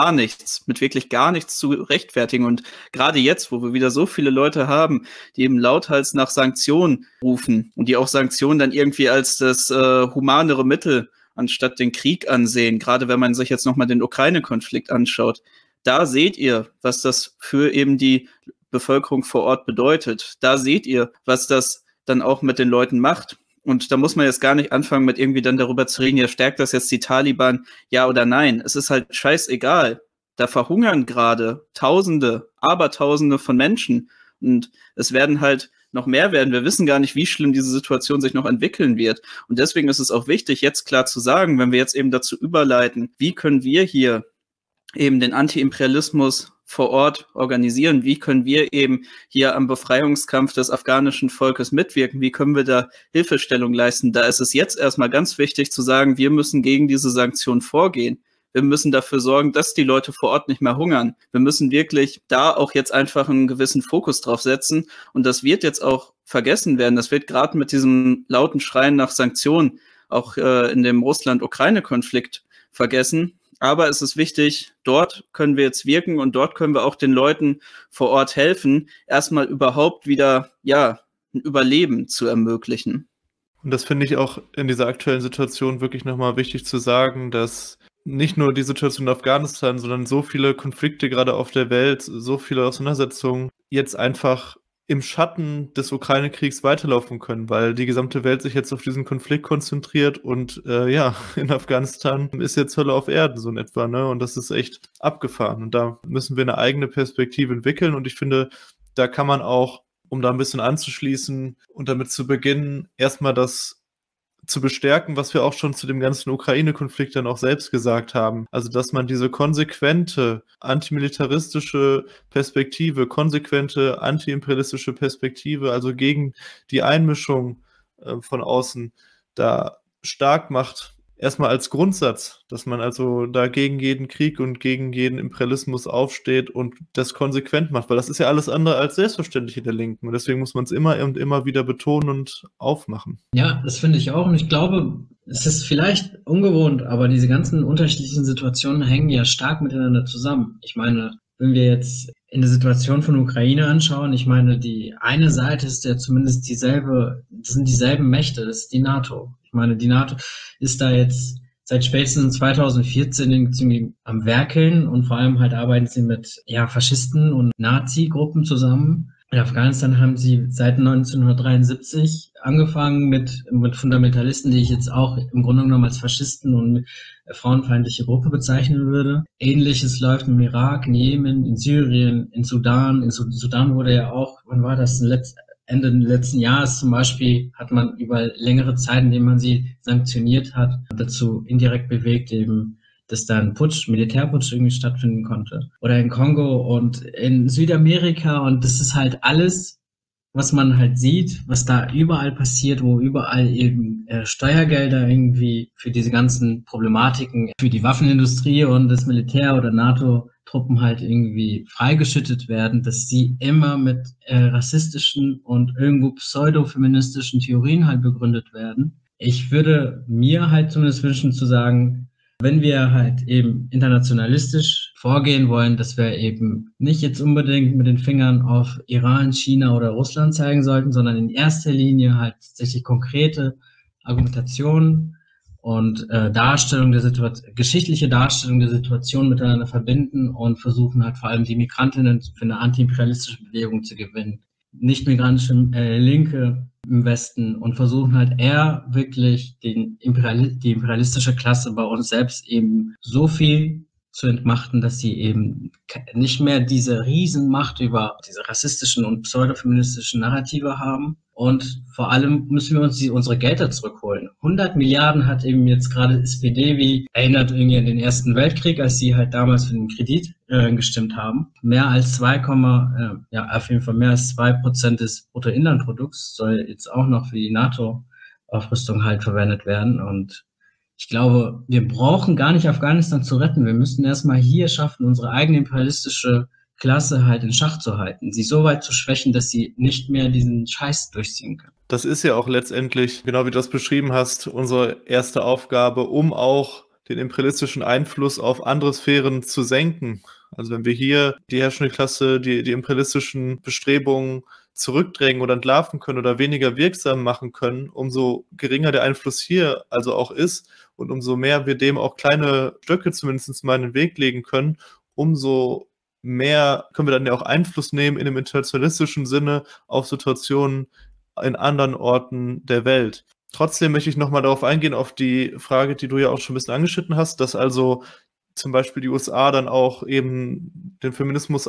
wirklich gar nichts zu rechtfertigen. Und gerade jetzt, wo wir wieder so viele Leute haben, die eben lauthals nach Sanktionen rufen und die auch Sanktionen dann irgendwie als das humanere Mittel anstatt den Krieg ansehen, gerade wenn man sich jetzt nochmal den Ukraine-Konflikt anschaut, da seht ihr, was das für eben die Bevölkerung vor Ort bedeutet. Da seht ihr, was das dann auch mit den Leuten macht. Und da muss man jetzt gar nicht anfangen, mit irgendwie dann darüber zu reden, ja, stärkt das jetzt die Taliban, ja oder nein. Es ist halt scheißegal. Da verhungern gerade Tausende, Abertausende von Menschen. Und es werden halt noch mehr werden. Wir wissen gar nicht, wie schlimm diese Situation sich noch entwickeln wird. Und deswegen ist es auch wichtig, jetzt klar zu sagen, wenn wir jetzt eben dazu überleiten, wie können wir hier eben den Anti-Imperialismus vor Ort organisieren? Wie können wir eben hier am Befreiungskampf des afghanischen Volkes mitwirken? Wie können wir da Hilfestellung leisten? Da ist es jetzt erstmal ganz wichtig zu sagen, wir müssen gegen diese Sanktionen vorgehen. Wir müssen dafür sorgen, dass die Leute vor Ort nicht mehr hungern. Wir müssen wirklich da auch jetzt einfach einen gewissen Fokus drauf setzen. Und das wird jetzt auch vergessen werden. Das wird gerade mit diesem lauten Schreien nach Sanktionen auch in dem Russland-Ukraine-Konflikt vergessen. Aber es ist wichtig, dort können wir jetzt wirken und dort können wir auch den Leuten vor Ort helfen, erstmal überhaupt wieder, ein Überleben zu ermöglichen. Und das finde ich auch in dieser aktuellen Situation wirklich nochmal wichtig zu sagen, dass nicht nur die Situation in Afghanistan, sondern so viele Konflikte gerade auf der Welt, so viele Auseinandersetzungen jetzt einfach im Schatten des Ukraine-Kriegs weiterlaufen können, weil die gesamte Welt sich jetzt auf diesen Konflikt konzentriert und in Afghanistan ist jetzt Hölle auf Erden so in etwa, ne? Und das ist echt abgefahren und da müssen wir eine eigene Perspektive entwickeln und ich finde, da kann man auch, um da ein bisschen anzuschließen und damit zu beginnen, erstmal das zu bestärken, was wir auch schon zu dem ganzen Ukraine-Konflikt dann auch selbst gesagt haben. Also, dass man diese konsequente antimilitaristische Perspektive, konsequente antiimperialistische Perspektive, also gegen die Einmischung von außen, da stark macht. Erstmal als Grundsatz, dass man also da gegen jeden Krieg und gegen jeden Imperialismus aufsteht und das konsequent macht, weil das ist ja alles andere als selbstverständlich in der Linken und deswegen muss man es immer und immer wieder betonen und aufmachen. Ja, das finde ich auch und ich glaube, es ist vielleicht ungewohnt, aber diese ganzen unterschiedlichen Situationen hängen ja stark miteinander zusammen. Ich meine, wenn wir jetzt in der Situation von Ukraine anschauen, ich meine, die eine Seite ist ja zumindest das sind dieselben Mächte, das ist die NATO. Ich meine, die NATO ist da jetzt seit spätestens 2014 irgendwie am Werkeln und vor allem halt arbeiten sie mit Faschisten und Nazi-Gruppen zusammen. In Afghanistan haben sie seit 1973 angefangen mit Fundamentalisten, die ich jetzt auch im Grunde genommen als Faschisten und frauenfeindliche Gruppe bezeichnen würde. Ähnliches läuft im Irak, in Jemen, in Syrien, in Sudan. In Sudan wurde ja auch, wann war das? Ende letzten Jahres zum Beispiel hat man über längere Zeit, indem man sie sanktioniert hat, dazu indirekt bewegt, eben, dass da ein Militärputsch irgendwie stattfinden konnte. Oder in Kongo und in Südamerika, und das ist halt alles, was man halt sieht, was da überall passiert, wo überall eben Steuergelder irgendwie für diese ganzen Problematiken, für die Waffenindustrie und das Militär oder NATO-Truppen halt irgendwie freigeschüttet werden, dass sie immer mit rassistischen und irgendwo pseudo-feministischen Theorien halt begründet werden. Ich würde mir halt zumindest wünschen zu sagen, wenn wir halt eben internationalistisch vorgehen wollen, dass wir eben nicht jetzt unbedingt mit den Fingern auf Iran, China oder Russland zeigen sollten, sondern in erster Linie halt tatsächlich konkrete Argumentationen und geschichtliche Darstellung der Situation miteinander verbinden und versuchen halt vor allem die Migrantinnen für eine antiimperialistische Bewegung zu gewinnen. Nicht-migrantische Linke im Westen und versuchen halt eher wirklich die imperialistische Klasse bei uns selbst eben so viel zu entmachten, dass sie eben nicht mehr diese Riesenmacht über diese rassistischen und pseudofeministischen Narrative haben. Und vor allem müssen wir uns unsere Gelder zurückholen. 100 Milliarden hat eben jetzt gerade SPD, wie erinnert irgendwie an den Ersten Weltkrieg, als sie halt damals für den Kredit gestimmt haben. Mehr als auf jeden Fall mehr als 2% des Bruttoinlandprodukts soll jetzt auch noch für die NATO-Aufrüstung halt verwendet werden. Und ich glaube, wir brauchen gar nicht Afghanistan zu retten. Wir müssen erstmal hier schaffen, unsere eigene imperialistische Klasse halt in Schach zu halten, sie so weit zu schwächen, dass sie nicht mehr diesen Scheiß durchziehen können. Das ist ja auch letztendlich, genau wie du das beschrieben hast, unsere erste Aufgabe, um auch den imperialistischen Einfluss auf andere Sphären zu senken. Also wenn wir hier die herrschende Klasse, die imperialistischen Bestrebungen zurückdrängen oder entlarven können oder weniger wirksam machen können, umso geringer der Einfluss hier also auch ist und umso mehr wir dem auch kleine Stöcke zumindest mal in den Weg legen können, umso mehr können wir dann ja auch Einfluss nehmen in dem internationalistischen Sinne auf Situationen in anderen Orten der Welt. Trotzdem möchte ich nochmal darauf eingehen, auf die Frage, die du ja auch schon ein bisschen angeschnitten hast, dass also zum Beispiel die USA dann auch eben den Feminismus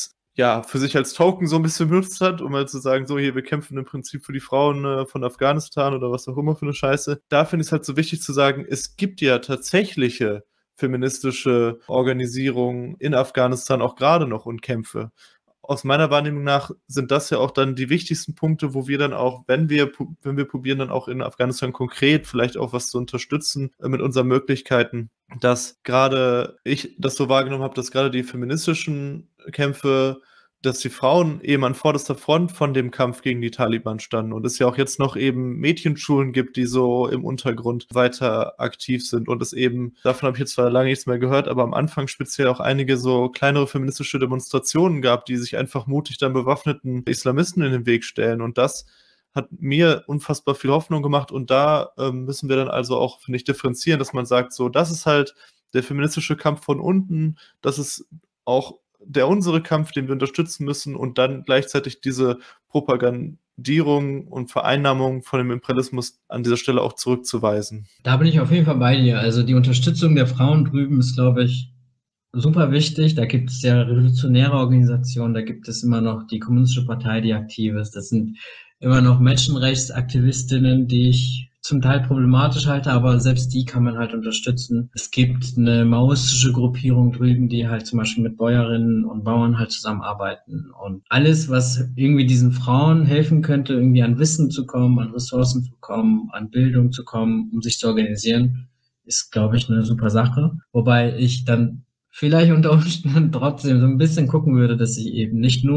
für sich als Token so ein bisschen benutzt hat, um halt zu sagen, so hier, wir kämpfen im Prinzip für die Frauen von Afghanistan oder was auch immer für eine Scheiße. Da finde ich es halt so wichtig zu sagen, es gibt ja tatsächliche feministische Organisierungen in Afghanistan auch gerade noch und Kämpfe. Aus meiner Wahrnehmung nach sind das ja auch dann die wichtigsten Punkte, wo wir dann auch, wenn wir probieren, dann auch in Afghanistan konkret vielleicht auch was zu unterstützen mit unseren Möglichkeiten, dass gerade ich das so wahrgenommen habe, dass gerade die feministischen Kämpfe, dass die Frauen eben an vorderster Front von dem Kampf gegen die Taliban standen und es ja auch jetzt noch eben Mädchenschulen gibt, die so im Untergrund weiter aktiv sind und es eben, davon habe ich jetzt zwar lange nichts mehr gehört, aber am Anfang speziell auch einige so kleinere feministische Demonstrationen gab, die sich einfach mutig dann bewaffneten Islamisten in den Weg stellen und das hat mir unfassbar viel Hoffnung gemacht und da müssen wir dann also auch, finde ich, differenzieren, dass man sagt, so, das ist halt der feministische Kampf von unten, das ist auch unsere Kampf, den wir unterstützen müssen und dann gleichzeitig diese Propagandierung und Vereinnahmung von dem Imperialismus an dieser Stelle auch zurückzuweisen. Da bin ich auf jeden Fall bei dir. Also die Unterstützung der Frauen drüben ist, glaube ich, super wichtig. Da gibt es ja revolutionäre Organisationen, da gibt es immer noch die Kommunistische Partei, die aktiv ist. Das sind immer noch Menschenrechtsaktivistinnen, die ich zum Teil problematisch halte, aber selbst die kann man halt unterstützen. Es gibt eine maoistische Gruppierung drüben, die halt zum Beispiel mit Bäuerinnen und Bauern halt zusammenarbeiten. Und alles, was irgendwie diesen Frauen helfen könnte, irgendwie an Wissen zu kommen, an Ressourcen zu kommen, an Bildung zu kommen, um sich zu organisieren, ist, glaube ich, eine super Sache. Wobei ich dann vielleicht unter Umständen trotzdem so ein bisschen gucken würde, dass ich eben nicht nur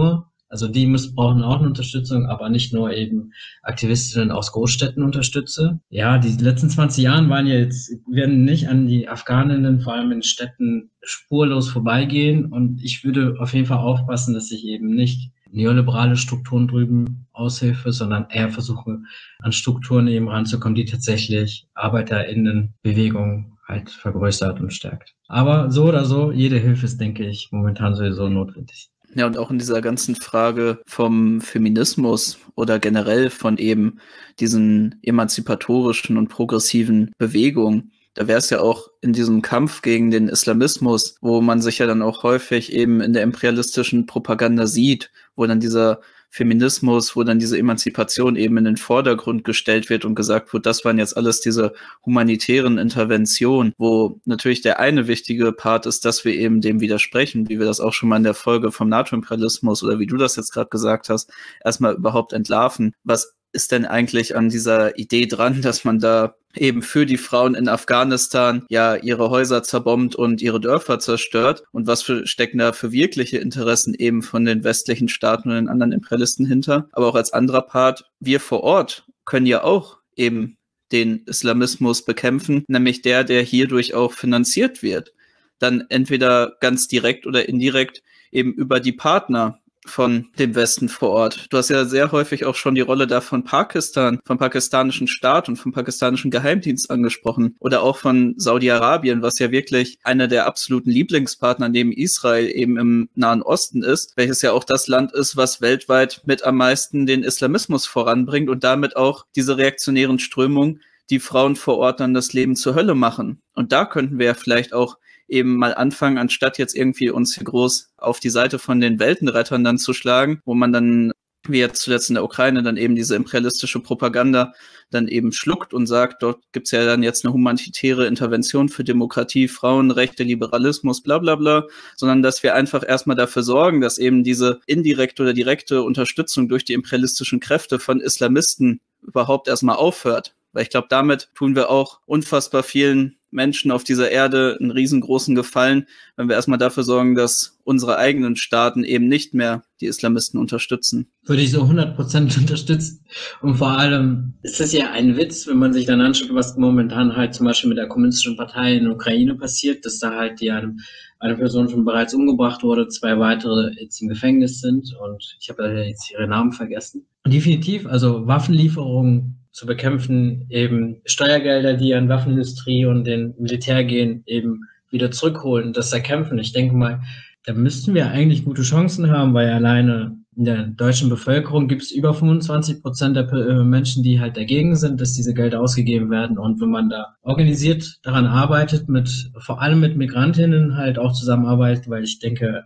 Also die brauchen auch eine Unterstützung, aber nicht nur eben Aktivistinnen aus Großstädten unterstütze. Ja, die letzten 20 Jahren werden nicht an die Afghaninnen, vor allem in Städten, spurlos vorbeigehen. Und ich würde auf jeden Fall aufpassen, dass ich eben nicht neoliberale Strukturen drüben aushilfe, sondern eher versuche, an Strukturen eben ranzukommen, die tatsächlich ArbeiterInnenbewegung halt vergrößert und stärkt. Aber so oder so, jede Hilfe ist, denke ich, momentan sowieso notwendig. Ja, und auch in dieser ganzen Frage vom Feminismus oder generell von eben diesen emanzipatorischen und progressiven Bewegungen, da wäre es ja auch in diesem Kampf gegen den Islamismus, wo man sich ja dann auch häufig eben in der imperialistischen Propaganda sieht, wo dann dieser Feminismus, wo dann diese Emanzipation eben in den Vordergrund gestellt wird und gesagt wird, das waren jetzt alles diese humanitären Interventionen, wo natürlich der eine wichtige Part ist, dass wir eben dem widersprechen, wie wir das auch schon mal in der Folge vom NATO-Imperialismus oder wie du das jetzt gerade gesagt hast, erstmal überhaupt entlarven. Was ist denn eigentlich an dieser Idee dran, dass man da eben für die Frauen in Afghanistan ja ihre Häuser zerbombt und ihre Dörfer zerstört? Und was stecken da für wirkliche Interessen eben von den westlichen Staaten und den anderen Imperialisten hinter? Aber auch als anderer Part, wir vor Ort können ja auch eben den Islamismus bekämpfen, nämlich der hierdurch auch finanziert wird. Dann entweder ganz direkt oder indirekt eben über die Partner von dem Westen vor Ort. Du hast ja sehr häufig auch schon die Rolle da von Pakistan, vom pakistanischen Staat und vom pakistanischen Geheimdienst angesprochen oder auch von Saudi-Arabien, was ja wirklich einer der absoluten Lieblingspartner neben Israel eben im Nahen Osten ist, welches ja auch das Land ist, was weltweit mit am meisten den Islamismus voranbringt und damit auch diese reaktionären Strömungen, die Frauen vor Ort dann das Leben zur Hölle machen. Und da könnten wir ja vielleicht auch eben mal anfangen, anstatt jetzt irgendwie uns hier groß auf die Seite von den Weltenrettern dann zu schlagen, wo man dann, wie jetzt zuletzt in der Ukraine, dann eben diese imperialistische Propaganda dann eben schluckt und sagt, dort gibt's ja dann jetzt eine humanitäre Intervention für Demokratie, Frauenrechte, Liberalismus, bla bla bla, sondern dass wir einfach erstmal dafür sorgen, dass eben diese indirekte oder direkte Unterstützung durch die imperialistischen Kräfte von Islamisten überhaupt erstmal aufhört. Weil ich glaube, damit tun wir auch unfassbar vielen Menschen auf dieser Erde einen riesengroßen Gefallen, wenn wir erstmal dafür sorgen, dass unsere eigenen Staaten eben nicht mehr die Islamisten unterstützen. Würde ich so 100% unterstützen. Und vor allem ist es ja ein Witz, wenn man sich dann anschaut, was momentan halt zum Beispiel mit der kommunistischen Partei in der Ukraine passiert, dass da halt eine Person schon bereits umgebracht wurde, 2 weitere jetzt im Gefängnis sind und ich habe jetzt ihre Namen vergessen. Und definitiv, also Waffenlieferungen zu bekämpfen, eben Steuergelder, die an Waffenindustrie und den Militär gehen, eben wieder zurückholen, das erkämpfen. Ich denke mal, da müssten wir eigentlich gute Chancen haben, weil alleine in der deutschen Bevölkerung gibt es über 25% der Menschen, die halt dagegen sind, dass diese Gelder ausgegeben werden. Und wenn man da organisiert daran arbeitet, vor allem mit Migrantinnen halt auch zusammenarbeitet, weil ich denke,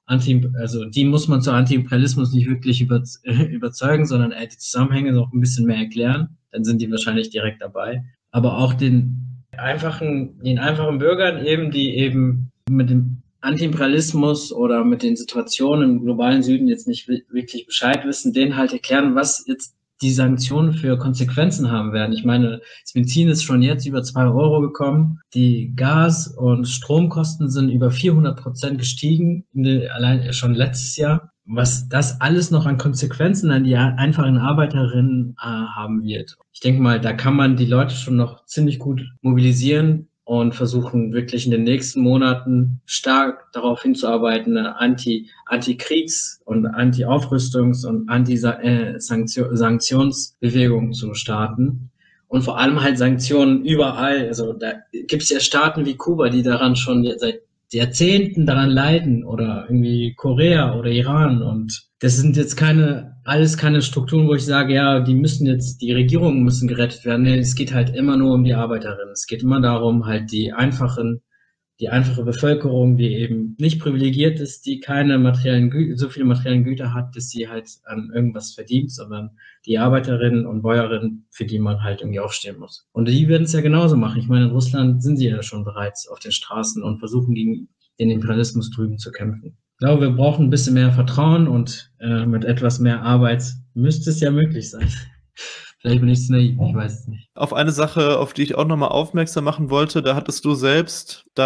die muss man zu Anti-Imperialismus nicht wirklich überzeugen, sondern die Zusammenhänge noch ein bisschen mehr erklären. Dann sind die wahrscheinlich direkt dabei. Aber auch den einfachen Bürgern eben, die eben mit dem Anti-Imperialismus oder mit den Situationen im globalen Süden jetzt nicht wirklich Bescheid wissen, denen halt erklären, was jetzt die Sanktionen für Konsequenzen haben werden. Ich meine, das Benzin ist schon jetzt über 2 Euro gekommen. Die Gas- und Stromkosten sind über 400% gestiegen, allein schon letztes Jahr. Was das alles noch an Konsequenzen an die einfachen Arbeiterinnen haben wird. Ich denke mal, da kann man die Leute schon noch ziemlich gut mobilisieren und versuchen wirklich in den nächsten Monaten stark darauf hinzuarbeiten, eine Anti-Kriegs- und Anti-Aufrüstungs- und Anti-Sanktionsbewegung zu starten. Und vor allem halt Sanktionen überall. Also da gibt es ja Staaten wie Kuba, die daran schon seit Jahrzehnten daran leiden, oder irgendwie Korea oder Iran. Und das sind jetzt keine Strukturen, wo ich sage, ja, die Regierungen müssen gerettet werden. Nee, es geht halt immer nur um die Arbeiterinnen. Es geht immer darum, halt die einfache Bevölkerung, die eben nicht privilegiert ist, die keine so viele materiellen Güter hat, dass sie halt an irgendwas verdient, sondern die Arbeiterinnen und Bäuerinnen, für die man halt irgendwie aufstehen muss. Und die werden es ja genauso machen. Ich meine, in Russland sind sie ja schon bereits auf den Straßen und versuchen gegen den Imperialismus drüben zu kämpfen. Ich glaube, wir brauchen ein bisschen mehr Vertrauen und mit etwas mehr Arbeit müsste es ja möglich sein. Vielleicht bin ich zu naiv, ich weiß es nicht. Auf eine Sache, auf die ich auch nochmal aufmerksam machen wollte, da hattest du selbst dann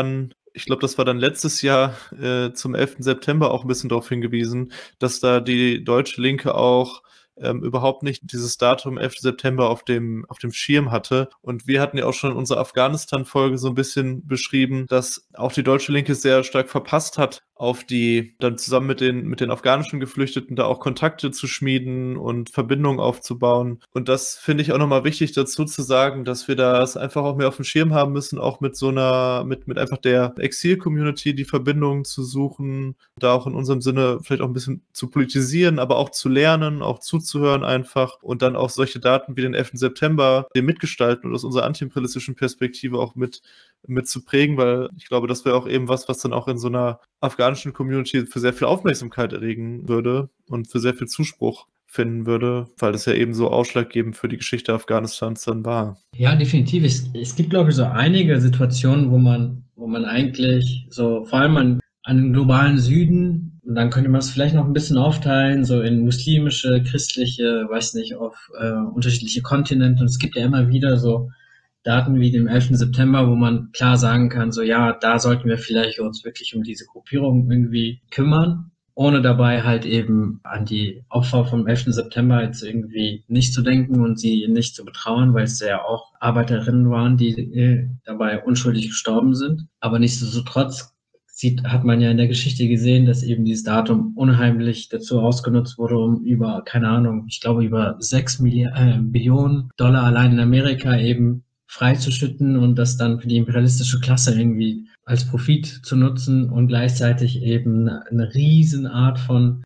ich glaube, das war dann letztes Jahr zum 11. September auch ein bisschen darauf hingewiesen, dass da die deutsche Linke auch überhaupt nicht dieses Datum 11. September auf dem Schirm hatte. Und wir hatten ja auch schon in unserer Afghanistan-Folge so ein bisschen beschrieben, dass auch die deutsche Linke sehr stark verpasst hat, auf die, dann zusammen mit den afghanischen Geflüchteten da auch Kontakte zu schmieden und Verbindungen aufzubauen. Und das finde ich auch nochmal wichtig dazu zu sagen, dass wir das einfach auch mehr auf dem Schirm haben müssen, auch mit mit einfach der Exil-Community die Verbindungen zu suchen, da auch in unserem Sinne vielleicht auch ein bisschen zu politisieren, aber auch zu lernen, auch zuzuhören einfach und dann auch solche Daten wie den 11. September den mitgestalten und aus unserer antiimperialistischen Perspektive auch mit zu prägen, weil ich glaube, das wäre auch eben was dann auch in so einer afghanischen Community für sehr viel Aufmerksamkeit erregen würde und für sehr viel Zuspruch finden würde, weil das ja eben so ausschlaggebend für die Geschichte Afghanistans dann war. Ja, definitiv. Es gibt, glaube ich, so einige Situationen, wo man eigentlich so, vor allem an den globalen Süden, und dann könnte man es vielleicht noch ein bisschen aufteilen, so in muslimische, christliche, weiß nicht, auf unterschiedliche Kontinente. Und es gibt ja immer wieder so Daten wie dem 11. September, wo man klar sagen kann, so ja, da sollten wir vielleicht uns wirklich um diese Gruppierung irgendwie kümmern, ohne dabei halt eben an die Opfer vom 11. September jetzt irgendwie nicht zu denken und sie nicht zu betrauern, weil es ja auch Arbeiterinnen waren, die dabei unschuldig gestorben sind. Aber nichtsdestotrotz hat man ja in der Geschichte gesehen, dass eben dieses Datum unheimlich dazu ausgenutzt wurde, um über, keine Ahnung, ich glaube über 6 Billionen Dollar allein in Amerika eben freizuschütten und das dann für die imperialistische Klasse irgendwie als Profit zu nutzen und gleichzeitig eben eine Riesenart von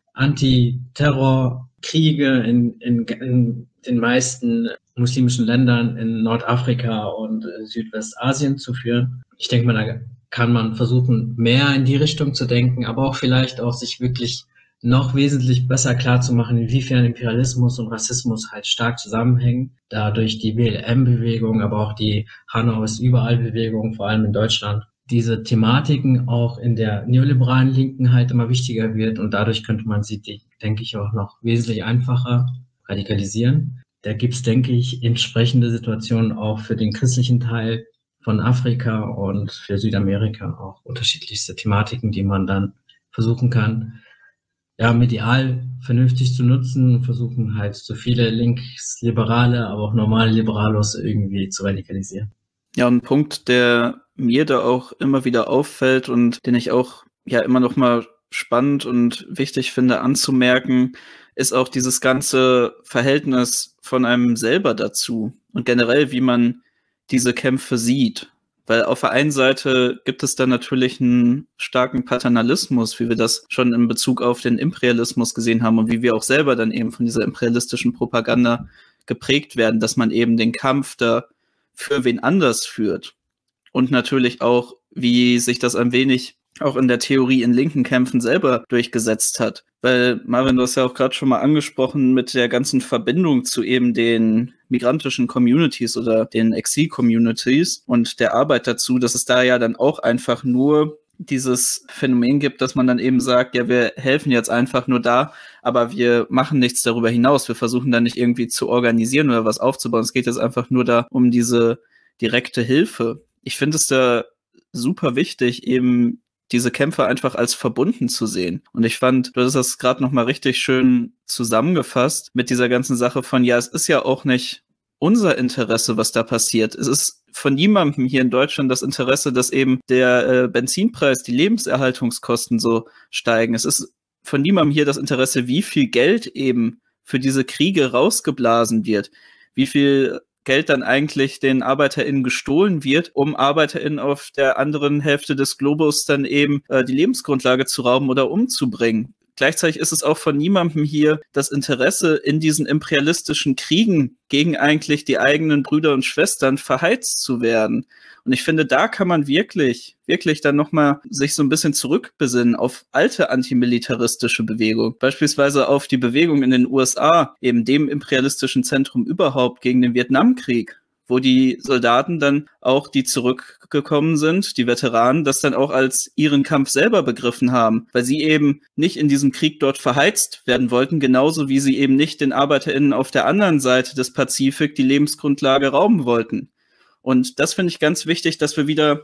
Antiterrorkriege in den meisten muslimischen Ländern in Nordafrika und Südwestasien zu führen. Ich denke mal, da kann man versuchen, mehr in die Richtung zu denken, aber auch vielleicht auch sich wirklich noch wesentlich besser klarzumachen, inwiefern Imperialismus und Rassismus halt stark zusammenhängen. Dadurch die BLM-Bewegung, aber auch die Hanau ist überall-Bewegung, vor allem in Deutschland, diese Thematiken auch in der neoliberalen Linken halt immer wichtiger wird und dadurch könnte man sie, denke ich, auch noch wesentlich einfacher radikalisieren. Da gibt's, denke ich, entsprechende Situationen auch für den christlichen Teil von Afrika und für Südamerika auch unterschiedlichste Thematiken, die man dann versuchen kann, ja, medial vernünftig zu nutzen, versuchen halt so viele Linksliberale, aber auch normale Liberalos irgendwie zu radikalisieren. Ja, ein Punkt, der mir da auch immer wieder auffällt und den ich auch ja immer noch mal spannend und wichtig finde anzumerken, ist auch dieses ganze Verhältnis von einem selber dazu und generell, wie man diese Kämpfe sieht. Weil auf der einen Seite gibt es dann natürlich einen starken Paternalismus, wie wir das schon in Bezug auf den Imperialismus gesehen haben und wie wir auch selber dann eben von dieser imperialistischen Propaganda geprägt werden, dass man eben den Kampf da für wen anders führt. Und natürlich auch, wie sich das ein wenig auch in der Theorie in linken Kämpfen selber durchgesetzt hat. Weil, Marvin, du hast ja auch gerade schon mal angesprochen mit der ganzen Verbindung zu eben den migrantischen Communities oder den Exil-Communities und der Arbeit dazu, dass es da ja dann auch einfach nur dieses Phänomen gibt, dass man dann eben sagt, ja, wir helfen jetzt einfach nur da, aber wir machen nichts darüber hinaus. Wir versuchen da nicht irgendwie zu organisieren oder was aufzubauen. Es geht jetzt einfach nur da um diese direkte Hilfe. Ich finde es da super wichtig, eben diese Kämpfe einfach als verbunden zu sehen. Und ich fand, du hast das gerade nochmal richtig schön zusammengefasst mit dieser ganzen Sache von, ja, es ist ja auch nicht unser Interesse, was da passiert. Es ist von niemandem hier in Deutschland das Interesse, dass eben der Benzinpreis, die Lebenserhaltungskosten so steigen. Es ist von niemandem hier das Interesse, wie viel Geld eben für diese Kriege rausgeblasen wird, wie viel Geld dann eigentlich den ArbeiterInnen gestohlen wird, um ArbeiterInnen auf der anderen Hälfte des Globus dann eben die Lebensgrundlage zu rauben oder umzubringen. Gleichzeitig ist es auch von niemandem hier das Interesse, in diesen imperialistischen Kriegen gegen eigentlich die eigenen Brüder und Schwestern verheizt zu werden. Und ich finde, da kann man wirklich dann nochmal sich so ein bisschen zurückbesinnen auf alte antimilitaristische Bewegungen. Beispielsweise auf die Bewegung in den USA, eben dem imperialistischen Zentrum überhaupt gegen den Vietnamkrieg, wo die Soldaten dann auch, die zurückgekommen sind, die Veteranen, das dann auch als ihren Kampf selber begriffen haben, weil sie eben nicht in diesem Krieg dort verheizt werden wollten, genauso wie sie eben nicht den ArbeiterInnen auf der anderen Seite des Pazifik die Lebensgrundlage rauben wollten. Und das finde ich ganz wichtig, dass wir wieder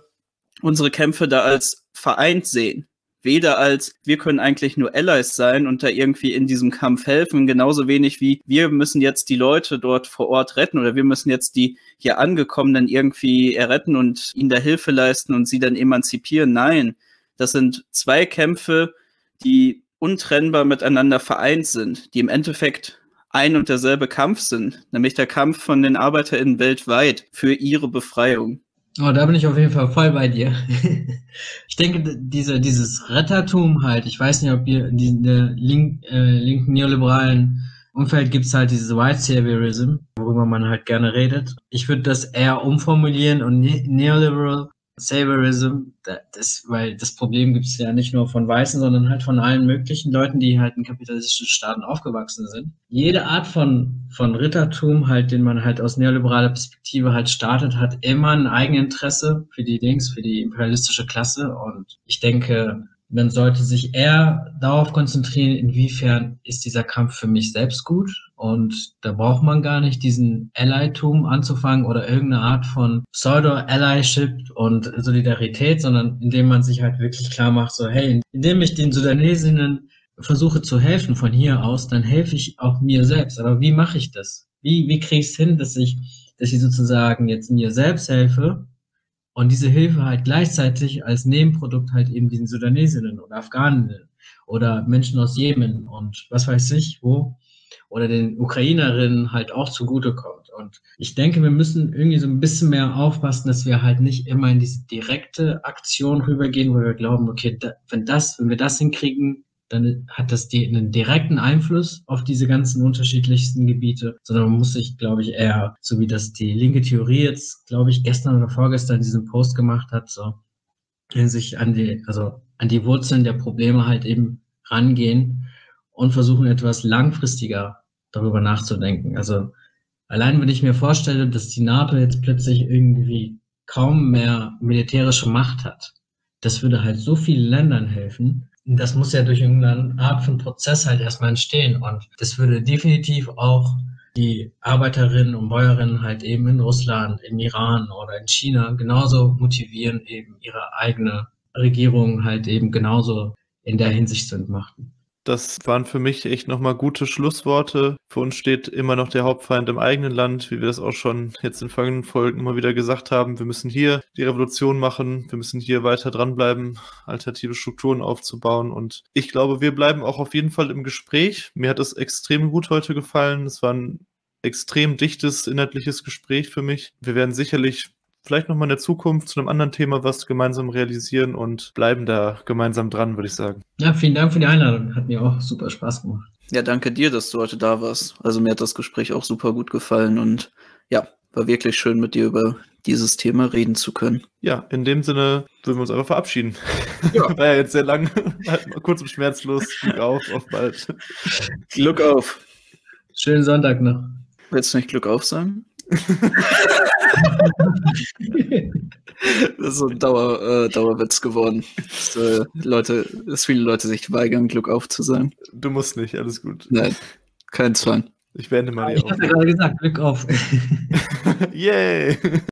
unsere Kämpfe da als vereint sehen. Weder als, wir können eigentlich nur Allies sein und da irgendwie in diesem Kampf helfen, genauso wenig wie, wir müssen jetzt die Leute dort vor Ort retten oder wir müssen jetzt die hier Angekommenen irgendwie erretten und ihnen da Hilfe leisten und sie dann emanzipieren. Nein, das sind zwei Kämpfe, die untrennbar miteinander vereint sind, die im Endeffekt ein und derselbe Kampf sind, nämlich der Kampf von den ArbeiterInnen weltweit für ihre Befreiung. Oh, da bin ich auf jeden Fall voll bei dir. Ich denke, dieses Rettertum halt, ich weiß nicht, ob ihr in diesem linken neoliberalen Umfeld gibt's halt dieses White Saviorism, worüber man halt gerne redet. Ich würde das eher umformulieren und Neoliberal Saviorism, weil das Problem gibt's ja nicht nur von Weißen, sondern halt von allen möglichen Leuten, die halt in kapitalistischen Staaten aufgewachsen sind. Jede Art von Rittertum halt, den man halt aus neoliberaler Perspektive halt startet, hat immer ein Eigeninteresse für die imperialistische Klasse. Und ich denke, man sollte sich eher darauf konzentrieren, inwiefern ist dieser Kampf für mich selbst gut. Und da braucht man gar nicht diesen Allytum anzufangen oder irgendeine Art von Pseudo-Allyship und Solidarität, sondern indem man sich halt wirklich klar macht, so hey, indem ich den Sudanesinnen versuche zu helfen von hier aus, dann helfe ich auch mir selbst. Aber wie mache ich das? Wie kriege ich es hin, dass ich sozusagen jetzt mir selbst helfe und diese Hilfe halt gleichzeitig als Nebenprodukt halt eben diesen Sudanesinnen oder Afghaninnen oder Menschen aus Jemen und was weiß ich wo oder den Ukrainerinnen halt auch zugutekommt. Und ich denke, wir müssen irgendwie so ein bisschen mehr aufpassen, dass wir halt nicht immer in diese direkte Aktion rübergehen, wo wir glauben, okay, wenn wir das hinkriegen, dann hat das einen direkten Einfluss auf diese ganzen unterschiedlichsten Gebiete, sondern man muss sich, glaube ich, eher, so wie das die linke Theorie jetzt, glaube ich, gestern oder vorgestern diesen Post gemacht hat, so sich an die Wurzeln der Probleme halt eben rangehen und versuchen, etwas langfristiger darüber nachzudenken. Also allein, wenn ich mir vorstelle, dass die NATO jetzt plötzlich irgendwie kaum mehr militärische Macht hat, das würde halt so vielen Ländern helfen. Das muss ja durch irgendeine Art von Prozess halt erstmal entstehen. Und das würde definitiv auch die Arbeiterinnen und Bäuerinnen halt eben in Russland, im Iran oder in China genauso motivieren, eben ihre eigene Regierung halt eben genauso in der Hinsicht zu entmachten. Das waren für mich echt nochmal gute Schlussworte. Für uns steht immer noch der Hauptfeind im eigenen Land, wie wir das auch schon jetzt in folgenden Folgen immer wieder gesagt haben. Wir müssen hier die Revolution machen, wir müssen hier weiter dranbleiben, alternative Strukturen aufzubauen. Und ich glaube, wir bleiben auch auf jeden Fall im Gespräch. Mir hat es extrem gut heute gefallen. Es war ein extrem dichtes inhaltliches Gespräch für mich. Wir werden sicherlich vielleicht nochmal in der Zukunft zu einem anderen Thema was gemeinsam realisieren und bleiben da gemeinsam dran, würde ich sagen. Ja, vielen Dank für die Einladung. Hat mir auch super Spaß gemacht. Ja, danke dir, dass du heute da warst. Also mir hat das Gespräch auch super gut gefallen und ja, war wirklich schön, mit dir über dieses Thema reden zu können. Ja, in dem Sinne würden wir uns einfach verabschieden. Ja. War ja jetzt sehr lang. Halt mal kurz und schmerzlos. Glück auf bald. Glück auf. Schönen Sonntag noch. Willst du nicht Glück auf sagen? Das ist so ein Dauerwitz geworden, dass viele Leute sich weigern, Glück auf zu sagen. Du musst nicht, alles gut. Nein, kein Zwang. Ich beende mal Ich habe ja gerade gesagt, Glück auf. Yay!